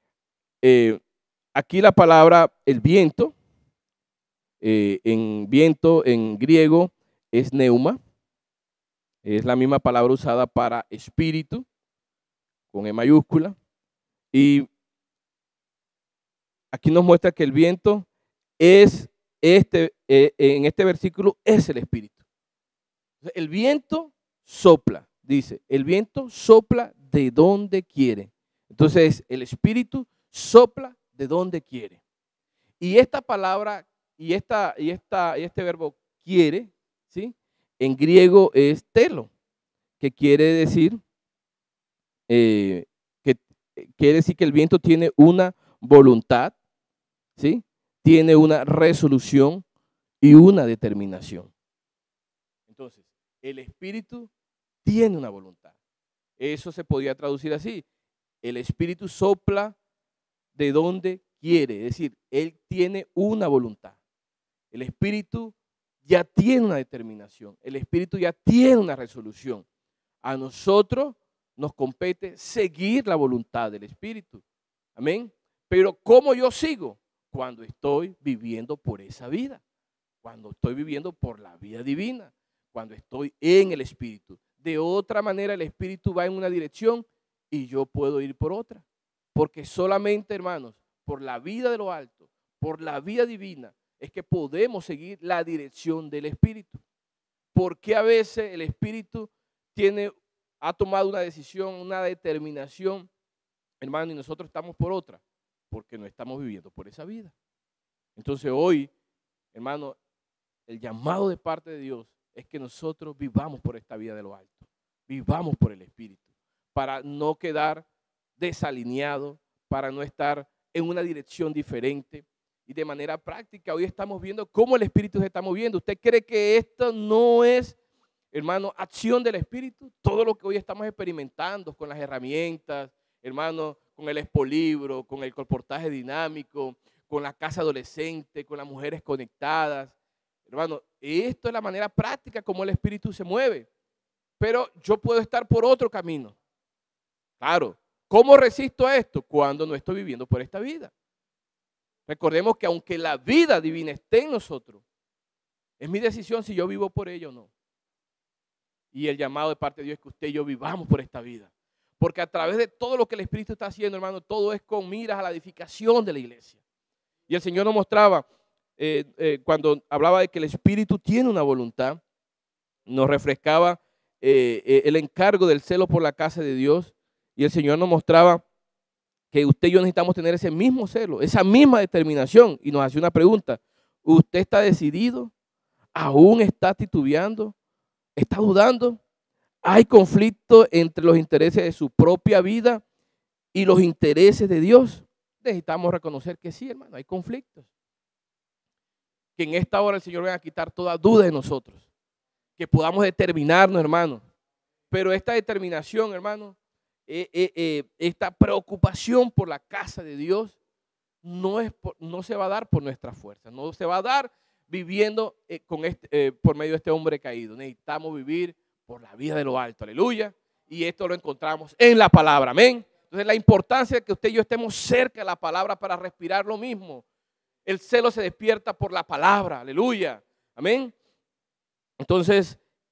aquí la palabra el viento, en griego es neuma, es la misma palabra usada para espíritu, con E mayúscula, y aquí nos muestra que el viento es en este versículo es el Espíritu. El viento sopla, dice, el viento sopla de donde quiere. Entonces, el Espíritu sopla de donde quiere. Y esta palabra y este verbo quiere, ¿sí? En griego es telo, que quiere decir que el viento tiene una voluntad, ¿sí? Tiene una resolución y una determinación. Entonces, el Espíritu tiene una voluntad. Eso se podría traducir así. El Espíritu sopla de donde quiere, es decir, Él tiene una voluntad. El Espíritu ya tiene una determinación. El Espíritu ya tiene una resolución. A nosotros nos compete seguir la voluntad del Espíritu. Amén. Pero ¿cómo yo sigo? Cuando estoy viviendo por esa vida. Cuando estoy viviendo por la vida divina. Cuando estoy en el Espíritu. De otra manera el Espíritu va en una dirección y yo puedo ir por otra. Porque solamente, hermanos, por la vida de lo alto, por la vida divina, es que podemos seguir la dirección del Espíritu. Porque a veces el Espíritu ha tomado una decisión, una determinación, hermano, y nosotros estamos por otra, porque no estamos viviendo por esa vida. Entonces hoy, hermano, el llamado de parte de Dios es que nosotros vivamos por esta vida de lo alto, vivamos por el Espíritu, para no quedar desalineados, para no estar en una dirección diferente. Y de manera práctica, hoy estamos viendo cómo el Espíritu se está moviendo. ¿Usted cree que esto no es, hermano, acción del Espíritu? Todo lo que hoy estamos experimentando con las herramientas, hermano, con el expolibro, con el colportaje dinámico, con la casa adolescente, con las mujeres conectadas. Hermano, esto es la manera práctica como el Espíritu se mueve. Pero yo puedo estar por otro camino. Claro, ¿cómo resisto a esto? Cuando no estoy viviendo por esta vida. Recordemos que aunque la vida divina esté en nosotros, es mi decisión si yo vivo por ella o no. Y el llamado de parte de Dios es que usted y yo vivamos por esta vida. Porque a través de todo lo que el Espíritu está haciendo, hermano, todo es con miras a la edificación de la iglesia. Y el Señor nos mostraba, cuando hablaba de que el Espíritu tiene una voluntad, nos refrescaba el encargo del celo por la casa de Dios. Y el Señor nos mostraba que usted y yo necesitamos tener ese mismo celo, esa misma determinación. Y nos hace una pregunta: ¿usted está decidido? ¿Aún está titubeando? ¿Está dudando? ¿Hay conflicto entre los intereses de su propia vida y los intereses de Dios? Necesitamos reconocer que sí, hermano, hay conflictos. Que en esta hora el Señor venga a quitar toda duda de nosotros. Que podamos determinarnos, hermano. Pero esta determinación, hermano, esta preocupación por la casa de Dios no se va a dar por nuestra fuerza, no se va a dar viviendo por medio de este hombre caído. Necesitamos vivir por la vida de lo alto, aleluya, y esto lo encontramos en la palabra, amén. Entonces la importancia de que usted y yo estemos cerca de la palabra para respirar lo mismo. El celo se despierta por la palabra, aleluya, amén. Entonces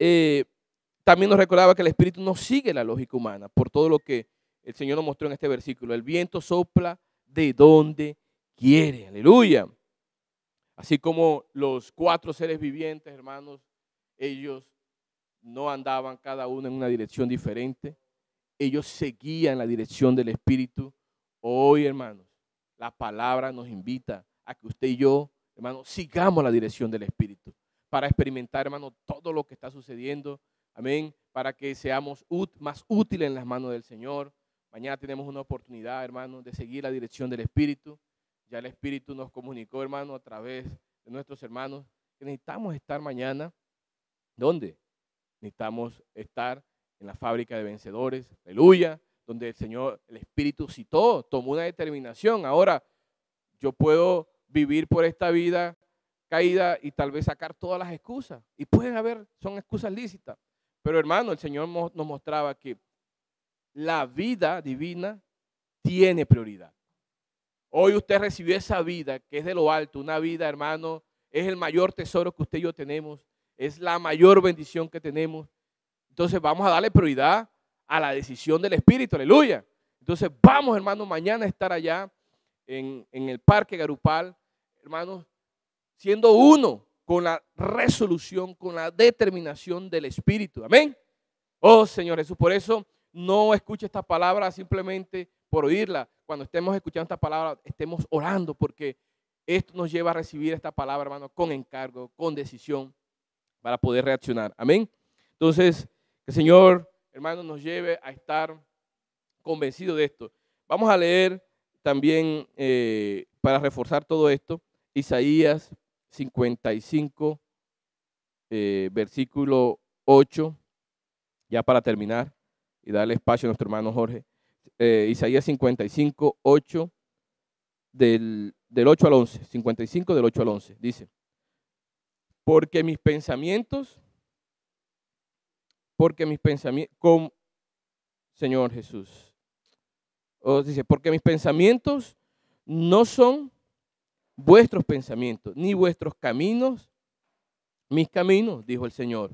también nos recordaba que el Espíritu no sigue la lógica humana, por todo lo que el Señor nos mostró en este versículo. El viento sopla de donde quiere, aleluya. Así como los 4 seres vivientes, hermanos, ellos no andaban cada uno en una dirección diferente. Ellos seguían la dirección del Espíritu. Hoy, hermanos, la palabra nos invita a que usted y yo, hermanos, sigamos la dirección del Espíritu para experimentar, hermanos, todo lo que está sucediendo. Amén. Para que seamos más útiles en las manos del Señor. Mañana tenemos una oportunidad, hermanos, de seguir la dirección del Espíritu. Ya el Espíritu nos comunicó, hermano, a través de nuestros hermanos, que necesitamos estar mañana. ¿Dónde? Necesitamos estar en la fábrica de vencedores, aleluya, donde el Señor, el Espíritu citó, tomó una determinación. Ahora, yo puedo vivir por esta vida caída y tal vez sacar todas las excusas. Y pueden haber, son excusas lícitas. Pero hermano, el Señor nos mostraba que la vida divina tiene prioridad. Hoy usted recibió esa vida que es de lo alto, una vida, hermano, es el mayor tesoro que usted y yo tenemos, es la mayor bendición que tenemos. Entonces vamos a darle prioridad a la decisión del Espíritu, aleluya. Entonces vamos, hermano, mañana a estar allá en el Parque Garupal, hermanos, siendo uno con la resolución, con la determinación del Espíritu, amén. Oh Señor Jesús, por eso no escuche esta palabra simplemente por oírla. Cuando estemos escuchando esta palabra, estemos orando, porque esto nos lleva a recibir esta palabra, hermano, con encargo, con decisión, para poder reaccionar. Amén. Entonces, que el Señor, hermano, nos lleve a estar convencidos de esto. Vamos a leer también, para reforzar todo esto, Isaías 55, versículo 8, ya para terminar y darle espacio a nuestro hermano Jorge. Isaías 55, 8, del 8 al 11, 55 del 8 al 11, dice: porque mis pensamientos, con Señor Jesús, dice, porque mis pensamientos no son vuestros pensamientos, ni vuestros caminos, mis caminos, dijo el Señor.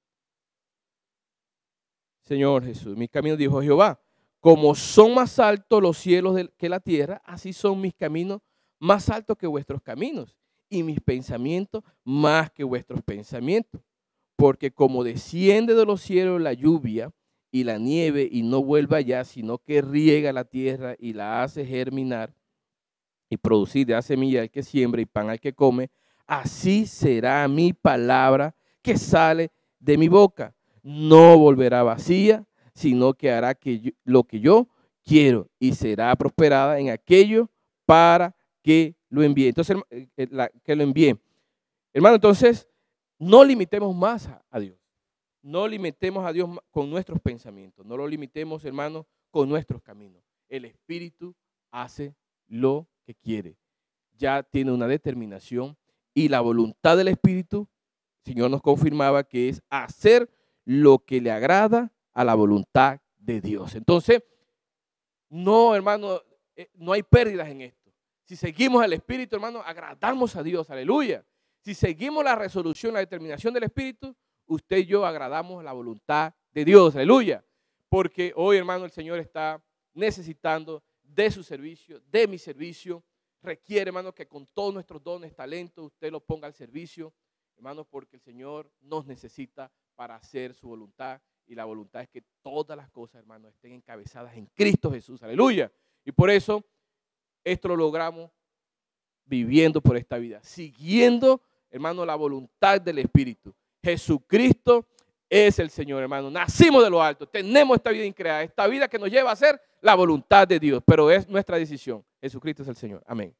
Señor Jesús, mis caminos, dijo Jehová, como son más altos los cielos que la tierra, así son mis caminos más altos que vuestros caminos, y mis pensamientos más que vuestros pensamientos. Porque como desciende de los cielos la lluvia y la nieve y no vuelve allá, sino que riega la tierra y la hace germinar y producir de semilla al que siembra y pan al que come, así será mi palabra que sale de mi boca. No volverá vacía, sino que hará lo que yo quiero y será prosperada en aquello para que lo envíe. Entonces, que lo envíe. Hermano, entonces, no limitemos más a Dios. No limitemos a Dios con nuestros pensamientos. No lo limitemos, hermano, con nuestros caminos. El Espíritu hace lo que quiere. Ya tiene una determinación y la voluntad del Espíritu, el Señor nos confirmaba que es hacer lo que le agrada a la voluntad de Dios. Entonces, no, hermano, no hay pérdidas en esto. Si seguimos al Espíritu, hermano, agradamos a Dios, aleluya. Si seguimos la resolución, la determinación del Espíritu, usted y yo agradamos la voluntad de Dios, aleluya. Porque hoy, hermano, el Señor está necesitando de su servicio, de mi servicio. Requiere, hermano, que con todos nuestros dones, talentos, usted lo ponga al servicio, hermano, porque el Señor nos necesita para hacer su voluntad. Y la voluntad es que todas las cosas, hermano, estén encabezadas en Cristo Jesús, aleluya. Y por eso, esto lo logramos viviendo por esta vida, siguiendo, hermano, la voluntad del Espíritu. Jesucristo es el Señor, hermano. Nacimos de lo alto, tenemos esta vida increada, esta vida que nos lleva a hacer la voluntad de Dios, pero es nuestra decisión. Jesucristo es el Señor. Amén.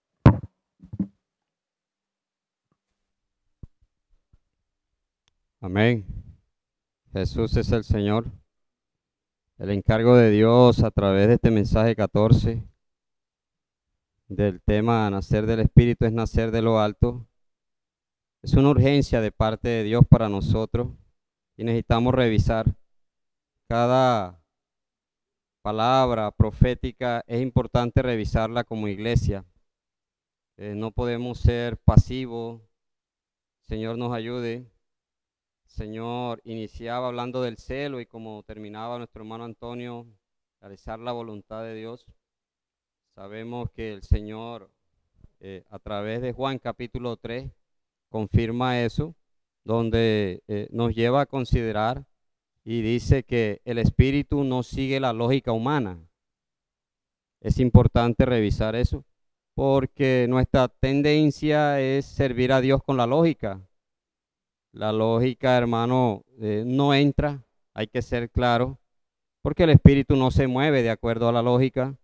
Amén. Jesús es el Señor. El encargo de Dios a través de este mensaje 14 del tema nacer del Espíritu es nacer de lo alto. Es una urgencia de parte de Dios para nosotros y necesitamos revisar cada palabra profética. Es importante revisarla como iglesia. No podemos ser pasivos. Señor nos ayude. Señor iniciaba hablando del celo y como terminaba nuestro hermano Antonio, realizar la voluntad de Dios. Sabemos que el Señor, a través de Juan capítulo 3, confirma eso, donde nos lleva a considerar y dice que el espíritu no sigue la lógica humana. Es importante revisar eso, porque nuestra tendencia es servir a Dios con la lógica. La lógica, hermano, no entra, hay que ser claro, porque el espíritu no se mueve de acuerdo a la lógica.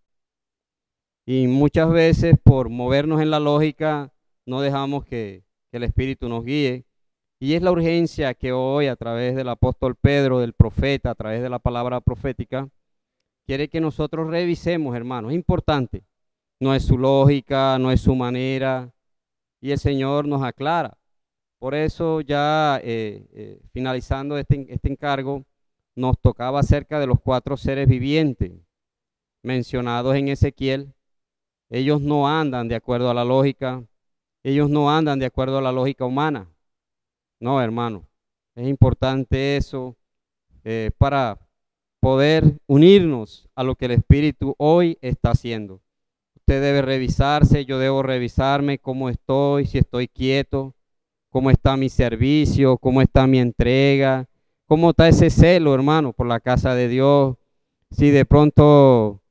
Y muchas veces por movernos en la lógica no dejamos que el espíritu nos guíe. Y es la urgencia que hoy a través del apóstol Pedro, del profeta, a través de la palabra profética, quiere que nosotros revisemos, hermanos. Es importante. No es su lógica, no es su manera. Y el Señor nos aclara. Por eso ya finalizando este encargo, nos tocaba acerca de los 4 seres vivientes mencionados en Ezequiel. Ellos no andan de acuerdo a la lógica. Ellos no andan de acuerdo a la lógica humana. No, hermano. Es importante eso para poder unirnos a lo que el Espíritu hoy está haciendo. Usted debe revisarse, yo debo revisarme cómo estoy, si estoy quieto, cómo está mi servicio, cómo está mi entrega, cómo está ese celo, hermano, por la casa de Dios. Si de pronto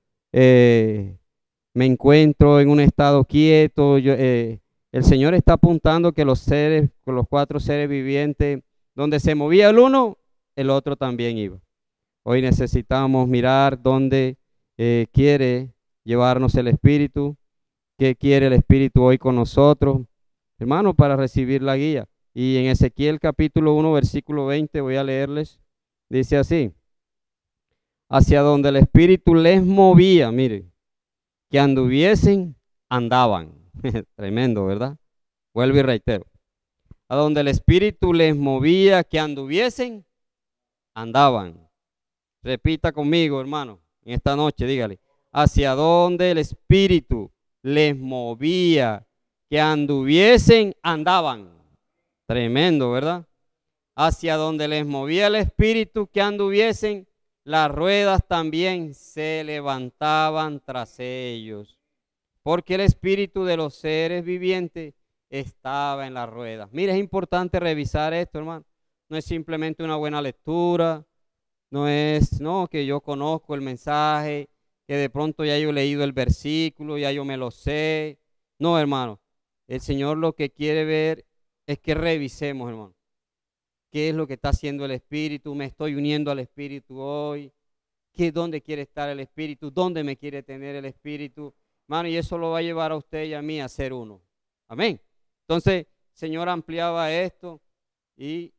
me encuentro en un estado quieto, el Señor está apuntando que los 4 seres vivientes, donde se movía el uno, el otro también iba. Hoy necesitamos mirar dónde quiere llevarnos el Espíritu, qué quiere el Espíritu hoy con nosotros, hermano, para recibir la guía. Y en Ezequiel capítulo 1, versículo 20, voy a leerles, dice así: hacia donde el Espíritu les movía, mire, que anduviesen, andaban. Tremendo, ¿verdad? Vuelvo y reitero. A donde el Espíritu les movía, que anduviesen, andaban. Repita conmigo, hermano, en esta noche, dígale. Hacia donde el Espíritu les movía, que anduviesen, andaban. Tremendo, ¿verdad? Hacia donde les movía el Espíritu, que anduviesen, las ruedas también se levantaban tras ellos. Porque el espíritu de los seres vivientes estaba en las ruedas. Mira, es importante revisar esto, hermano. No es simplemente una buena lectura, no es que yo conozco el mensaje, que de pronto ya yo he leído el versículo, ya yo me lo sé. No, hermano, el Señor lo que quiere ver es que revisemos, hermano. ¿Qué es lo que está haciendo el Espíritu? ¿Me estoy uniendo al Espíritu hoy? ¿Dónde quiere estar el Espíritu? ¿Dónde me quiere tener el Espíritu? Hermano, y eso lo va a llevar a usted y a mí a ser uno. Amén. Entonces, el Señor ampliaba esto y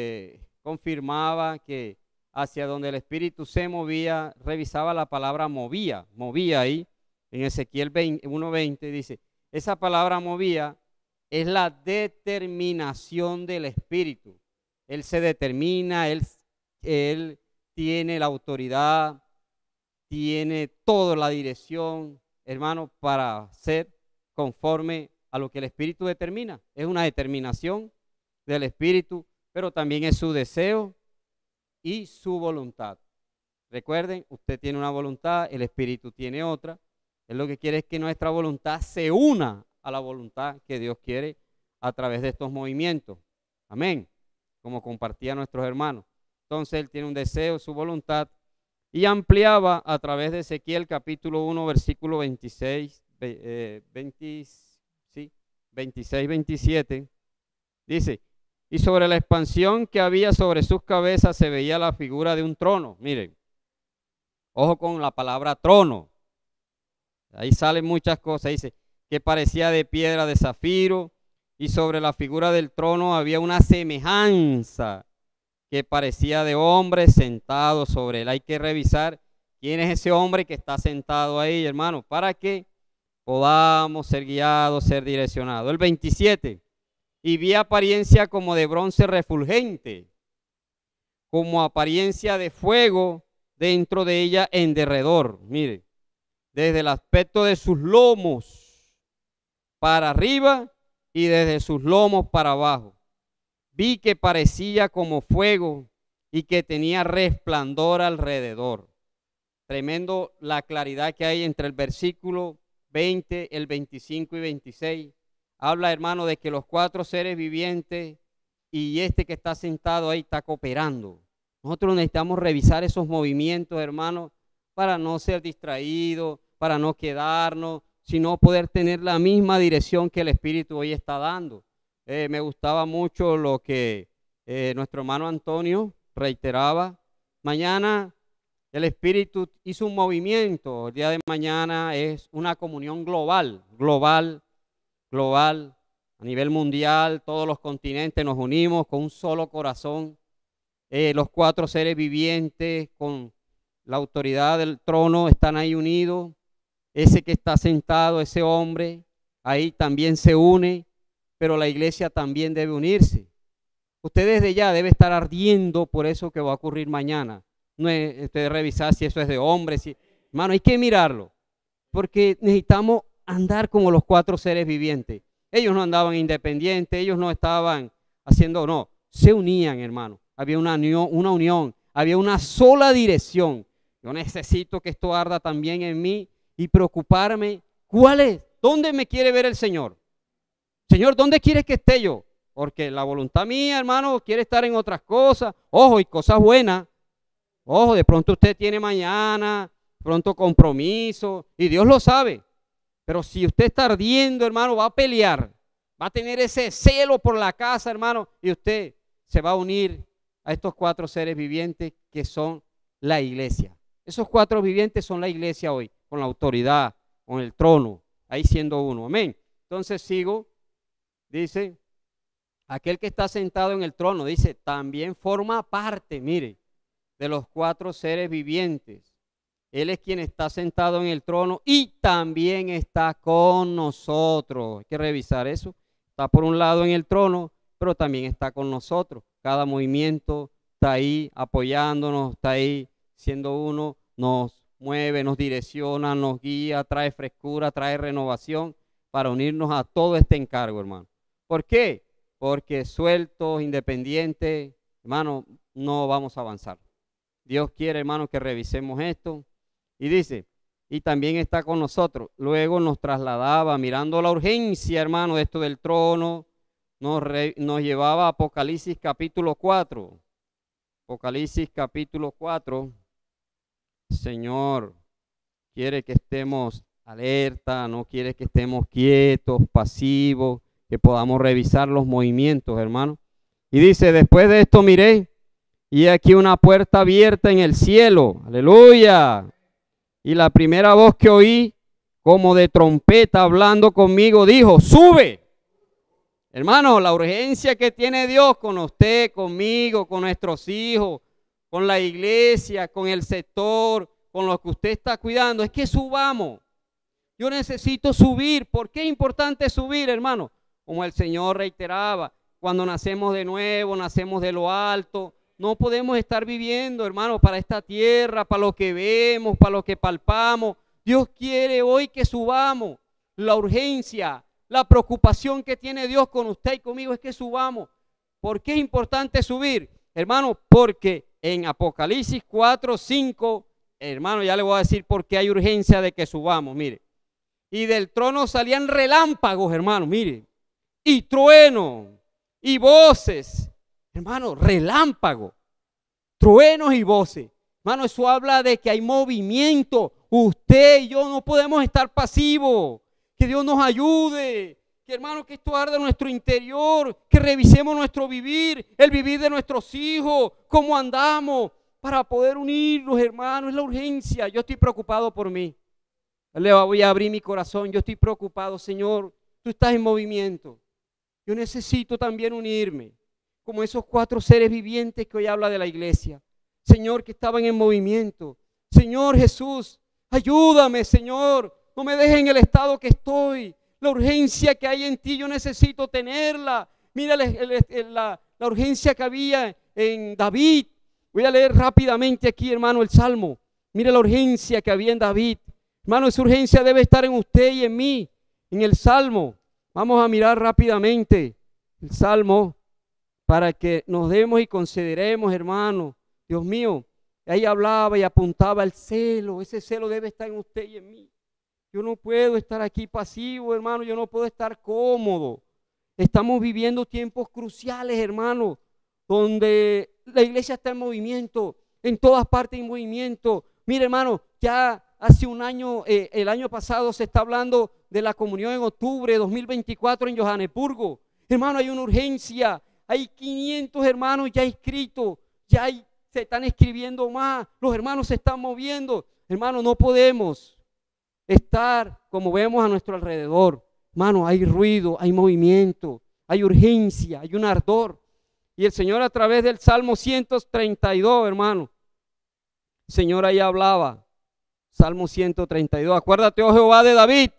confirmaba que hacia donde el Espíritu se movía, revisaba la palabra movía ahí, en Ezequiel 1:20 dice, esa palabra movía es la determinación del Espíritu. Él se determina, él tiene la autoridad, tiene toda la dirección, hermano, para ser conforme a lo que el Espíritu determina. Es una determinación del Espíritu, pero también es su deseo y su voluntad. Recuerden, usted tiene una voluntad, el Espíritu tiene otra. Él lo que quiere es que nuestra voluntad se una a la voluntad que Dios quiere a través de estos movimientos. Amén. Como compartían nuestros hermanos. Entonces él tiene un deseo, su voluntad, y ampliaba a través de Ezequiel capítulo 1, versículo 26, 27, dice, y sobre la expansión que había sobre sus cabezas se veía la figura de un trono. Miren, ojo con la palabra trono. Ahí salen muchas cosas. Dice que parecía de piedra de zafiro, y sobre la figura del trono había una semejanza que parecía de hombre sentado sobre él. Hay que revisar quién es ese hombre que está sentado ahí, hermano, para que podamos ser guiados, ser direccionados. El 27, y vi apariencia como de bronce refulgente, como apariencia de fuego dentro de ella en derredor. Mire, desde el aspecto de sus lomos para arriba y desde sus lomos para abajo. Vi que parecía como fuego y que tenía resplandor alrededor. Tremendo la claridad que hay entre el versículo 20, el 25 y 26. Habla, hermano, de que los 4 seres vivientes y este que está sentado ahí está cooperando. Nosotros necesitamos revisar esos movimientos, hermano, para no ser distraídos, para no quedarnos, sino poder tener la misma dirección que el Espíritu hoy está dando. Me gustaba mucho lo que nuestro hermano Antonio reiteraba. Mañana el Espíritu hizo un movimiento. El día de mañana es una comunión global, a nivel mundial. Todos los continentes nos unimos con un solo corazón. Los 4 seres vivientes con la autoridad del trono están ahí unidos. Ese que está sentado, ese hombre, ahí también se une, pero la iglesia también debe unirse. Usted desde ya debe estar ardiendo por eso que va a ocurrir mañana. No es usted revisar si eso es de hombres. Hermano, hay que mirarlo, porque necesitamos andar como los 4 seres vivientes. Ellos no andaban independientes, ellos no estaban haciendo, no, se unían, hermano. Había una unión, había una sola dirección. Yo necesito que esto arda también en mí y preocuparme. ¿Cuál es? ¿Dónde me quiere ver el Señor? Señor, ¿dónde quieres que esté yo? Porque la voluntad mía, hermano, quiere estar en otras cosas. Ojo, y cosas buenas. Ojo, de pronto usted tiene mañana, pronto compromiso, y Dios lo sabe. Pero si usted está ardiendo, hermano, va a pelear. Va a tener ese celo por la casa, hermano, y usted se va a unir a estos 4 seres vivientes que son la iglesia. Esos 4 vivientes son la iglesia hoy, con la autoridad, con el trono, ahí siendo uno. Amén. Entonces sigo. Dice, aquel que está sentado en el trono, dice, también forma parte, mire, de los 4 seres vivientes. Él es quien está sentado en el trono y también está con nosotros. Hay que revisar eso. Está por un lado en el trono, pero también está con nosotros. Cada movimiento está ahí apoyándonos, está ahí siendo uno, nos mueve, nos direcciona, nos guía, trae frescura, trae renovación para unirnos a todo este encargo, hermano. ¿Por qué? Porque sueltos, independientes, hermano, no vamos a avanzar. Dios quiere, hermano, que revisemos esto. Y dice, y también está con nosotros. Luego nos trasladaba, mirando la urgencia, hermano, de esto del trono, nos llevaba a Apocalipsis capítulo 4. Apocalipsis capítulo 4. Señor quiere que estemos alerta, no quiere que estemos quietos, pasivos, que podamos revisar los movimientos, hermano. Y dice, después de esto miré, y aquí una puerta abierta en el cielo, aleluya. Y la primera voz que oí, como de trompeta hablando conmigo, dijo, sube. Hermano, la urgencia que tiene Dios con usted, conmigo, con nuestros hijos, con la iglesia, con el sector, con lo que usted está cuidando, es que subamos. Yo necesito subir. ¿Por qué es importante subir, hermano? Como el Señor reiteraba, cuando nacemos de nuevo, nacemos de lo alto. No podemos estar viviendo, hermano, para esta tierra, para lo que vemos, para lo que palpamos. Dios quiere hoy que subamos. La urgencia, la preocupación que tiene Dios con usted y conmigo es que subamos. ¿Por qué es importante subir? Hermano, porque en Apocalipsis 4, 5, hermano, ya le voy a decir por qué hay urgencia de que subamos, mire. Y del trono salían relámpagos, hermano, mire. Y truenos, y voces. Hermano, relámpagos, truenos y voces. Hermano, eso habla de que hay movimiento. Usted y yo no podemos estar pasivos. Que Dios nos ayude. Que, hermano, que esto arde en nuestro interior. Que revisemos nuestro vivir, el vivir de nuestros hijos, cómo andamos, para poder unirnos, hermano. Es la urgencia. Yo estoy preocupado por mí. Le voy a abrir mi corazón. Yo estoy preocupado, Señor. Tú estás en movimiento. Yo necesito también unirme, como esos 4 seres vivientes que hoy habla de la iglesia. Señor, que estaban en movimiento. Señor Jesús, ayúdame, Señor. No me dejes en el estado que estoy. La urgencia que hay en ti, yo necesito tenerla. Mira la urgencia que había en David. Voy a leer rápidamente aquí, hermano, el Salmo. Mira la urgencia que había en David. Hermano, esa urgencia debe estar en usted y en mí. En el Salmo. Vamos a mirar rápidamente el Salmo para que nos demos y consideremos, hermano. Dios mío, ahí hablaba y apuntaba el celo. Ese celo debe estar en usted y en mí. Yo no puedo estar aquí pasivo, hermano. Yo no puedo estar cómodo. Estamos viviendo tiempos cruciales, hermano, donde la iglesia está en movimiento. En todas partes en movimiento. Mire, hermano, ya hace un año, el año pasado se está hablando de la comunión en octubre de 2024 en Johannesburgo. Hermano, hay una urgencia. Hay 500 hermanos ya inscritos. Se están escribiendo más. Los hermanos se están moviendo. Hermano, no podemos estar como vemos a nuestro alrededor. Hermano, hay ruido, hay movimiento, hay urgencia, hay un ardor. Y el Señor a través del Salmo 132, hermano, el Señor ahí hablaba. Salmo 132. Acuérdate, oh Jehová, de David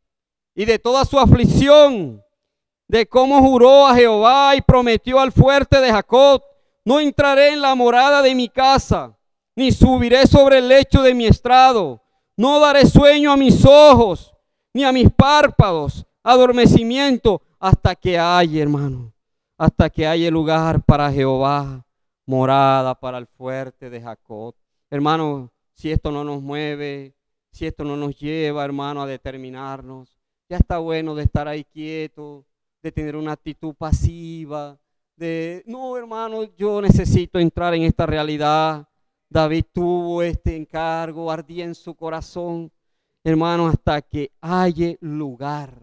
y de toda su aflicción, de cómo juró a Jehová y prometió al fuerte de Jacob: no entraré en la morada de mi casa, ni subiré sobre el lecho de mi estrado. No daré sueño a mis ojos, ni a mis párpados adormecimiento, hasta que haya, hermano, hasta que haya lugar para Jehová, morada para el fuerte de Jacob. Hermano, si esto no nos mueve, si esto no nos lleva, hermano, a determinarnos, ya está bueno de estar ahí quieto, de tener una actitud pasiva, no, hermano, yo necesito entrar en esta realidad. David tuvo este encargo, ardía en su corazón, hermano, hasta que haya lugar.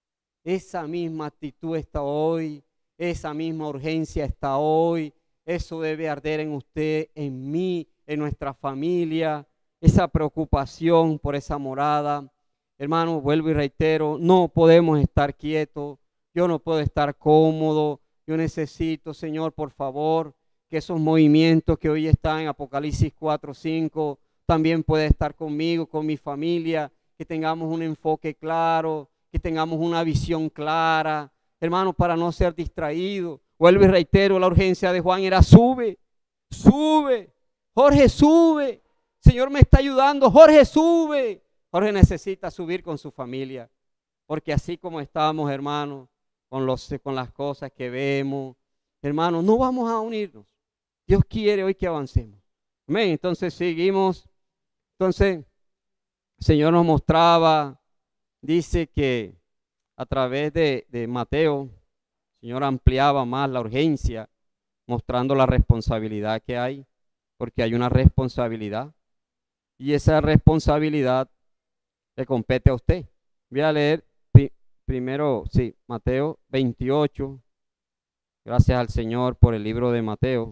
Esa misma actitud está hoy, esa misma urgencia está hoy. Eso debe arder en usted, en mí, en nuestra familia, esa preocupación por esa morada. Hermano, vuelvo y reitero, no podemos estar quietos, yo no puedo estar cómodo. Yo necesito, Señor, por favor, que esos movimientos que hoy están en Apocalipsis 4:5 también pueda estar conmigo, con mi familia, que tengamos un enfoque claro, que tengamos una visión clara, hermano, para no ser distraídos. Vuelvo y reitero, la urgencia de Juan era: sube, sube, Jorge, sube. Señor me está ayudando, Jorge, sube. Jorge necesita subir con su familia, porque así como estamos, hermano, con las cosas que vemos, hermano, no vamos a unirnos. Dios quiere hoy que avancemos. Amén. Entonces seguimos. Entonces el Señor nos mostraba, dice que a través de Mateo, el Señor ampliaba más la urgencia, mostrando la responsabilidad que hay, porque hay una responsabilidad, y esa responsabilidad le compete a usted. Voy a leer primero, sí, Mateo 28. Gracias al Señor por el libro de Mateo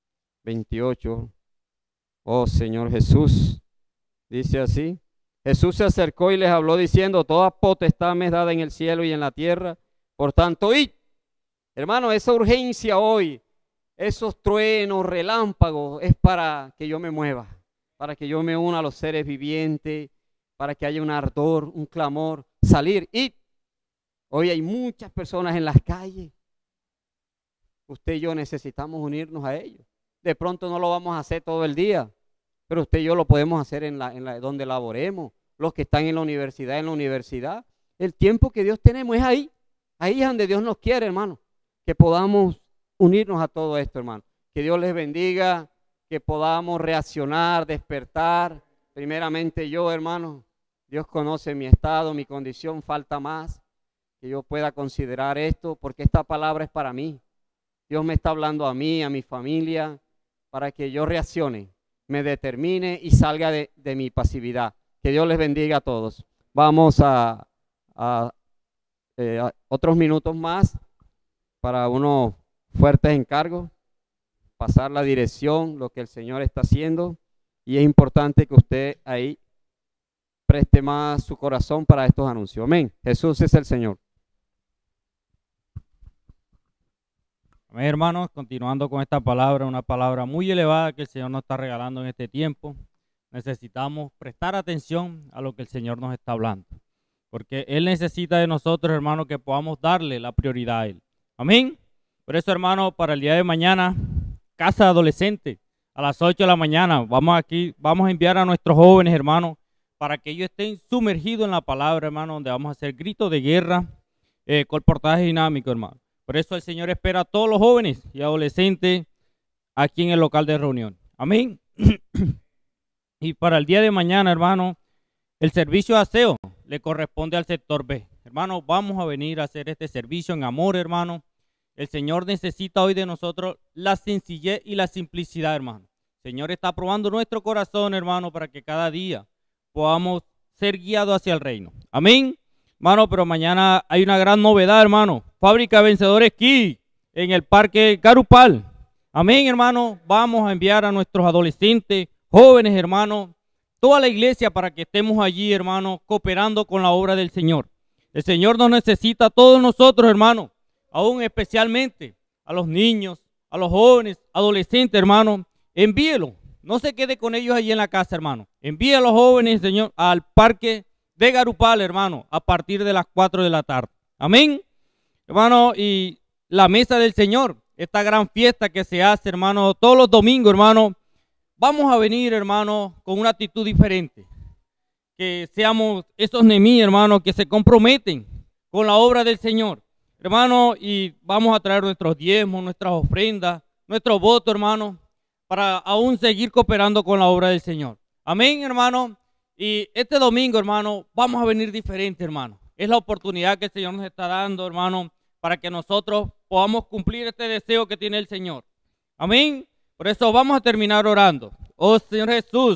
28. Oh Señor Jesús, dice así: Jesús se acercó y les habló diciendo: toda potestad me es dada en el cielo y en la tierra, por tanto id. Hermano, esa urgencia hoy, esos truenos, relámpagos, es para que yo me mueva, para que yo me una a los seres vivientes, para que haya un ardor, un clamor, salir, id. Hoy hay muchas personas en las calles. Usted y yo necesitamos unirnos a ellos. De pronto no lo vamos a hacer todo el día, pero usted y yo lo podemos hacer donde laboremos. Los que están en la universidad, el tiempo que Dios tenemos es ahí. Ahí es donde Dios nos quiere, hermano. Que podamos unirnos a todo esto, hermano. Que Dios les bendiga, que podamos reaccionar, despertar. Primeramente yo, hermano, Dios conoce mi estado, mi condición, falta más. Que yo pueda considerar esto, porque esta palabra es para mí. Dios me está hablando a mí, a mi familia, para que yo reaccione, me determine y salga de mi pasividad. Que Dios les bendiga a todos. Vamos a otros minutos más para unos fuertes encargos, pasar la dirección, lo que el Señor está haciendo, y es importante que usted ahí preste más su corazón para estos anuncios. Amén. Jesús es el Señor.
Amén, hermanos, continuando con esta palabra, una palabra muy elevada que el Señor nos está regalando en este tiempo. Necesitamos prestar atención a lo que el Señor nos está hablando, porque Él necesita de nosotros, hermanos, que podamos darle la prioridad a Él. Amén. Por eso, hermano, para el día de mañana, casa adolescente, a las 8 de la mañana, vamos a enviar a nuestros jóvenes, hermanos, para que ellos estén sumergidos en la palabra, hermano, donde vamos a hacer gritos de guerra, colportaje dinámico, hermano. Por eso el Señor espera a todos los jóvenes y adolescentes aquí en el local de reunión. Amén. Y para el día de mañana, hermano, el servicio de aseo le corresponde al sector B. Hermano, vamos a venir a hacer este servicio en amor, hermano. El Señor necesita hoy de nosotros la sencillez y la simplicidad, hermano. El Señor está probando nuestro corazón, hermano, para que cada día podamos ser guiados hacia el reino. Amén. Hermano, pero mañana hay una gran novedad, hermano. Fábrica de Vencedores aquí en el Parque Garupal. Amén, hermano. Vamos a enviar a nuestros adolescentes, jóvenes, hermano, toda la iglesia para que estemos allí, hermano, cooperando con la obra del Señor. El Señor nos necesita a todos nosotros, hermano, aún especialmente a los niños, a los jóvenes, adolescentes, hermano. Envíelo. No se quede con ellos allí en la casa, hermano. Envíe a los jóvenes, Señor, al Parque de Garupal, hermano, a partir de las 4 de la tarde. Amén. Hermano, y la mesa del Señor, esta gran fiesta que se hace, hermano, todos los domingos, hermano, vamos a venir, hermano, con una actitud diferente. Que seamos esos Nehemías, hermano, que se comprometen con la obra del Señor, hermano, y vamos a traer nuestros diezmos, nuestras ofrendas, nuestro voto, hermano, para aún seguir cooperando con la obra del Señor. Amén, hermano. Y este domingo, hermano, vamos a venir diferente, hermano. Es la oportunidad que el Señor nos está dando, hermano, para que nosotros podamos cumplir este deseo que tiene el Señor. Amén. Por eso vamos a terminar orando. Oh Señor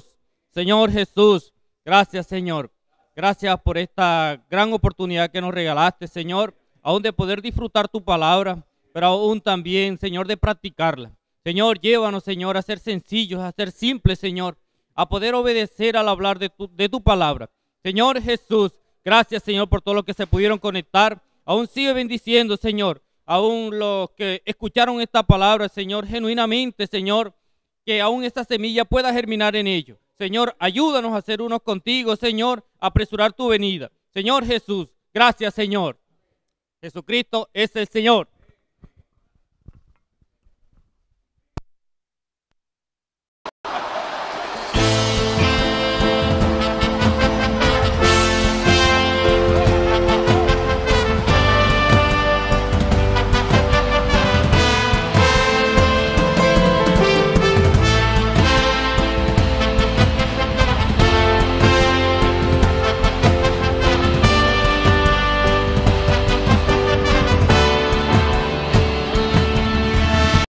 Jesús, gracias, Señor. Gracias por esta gran oportunidad que nos regalaste, Señor, aún de poder disfrutar tu palabra, pero aún también, Señor, de practicarla. Señor, llévanos, Señor, a ser sencillos, a ser simples, Señor, a poder obedecer al hablar de tu palabra. Señor Jesús, gracias, Señor, por todo lo que se pudieron conectar. Aún sigue bendiciendo, Señor, aún los que escucharon esta palabra, Señor, genuinamente, Señor, que aún esta semilla pueda germinar en ellos. Señor, ayúdanos a ser unos contigo, Señor, a apresurar tu venida. Señor Jesús, gracias, Señor. Jesucristo es el Señor.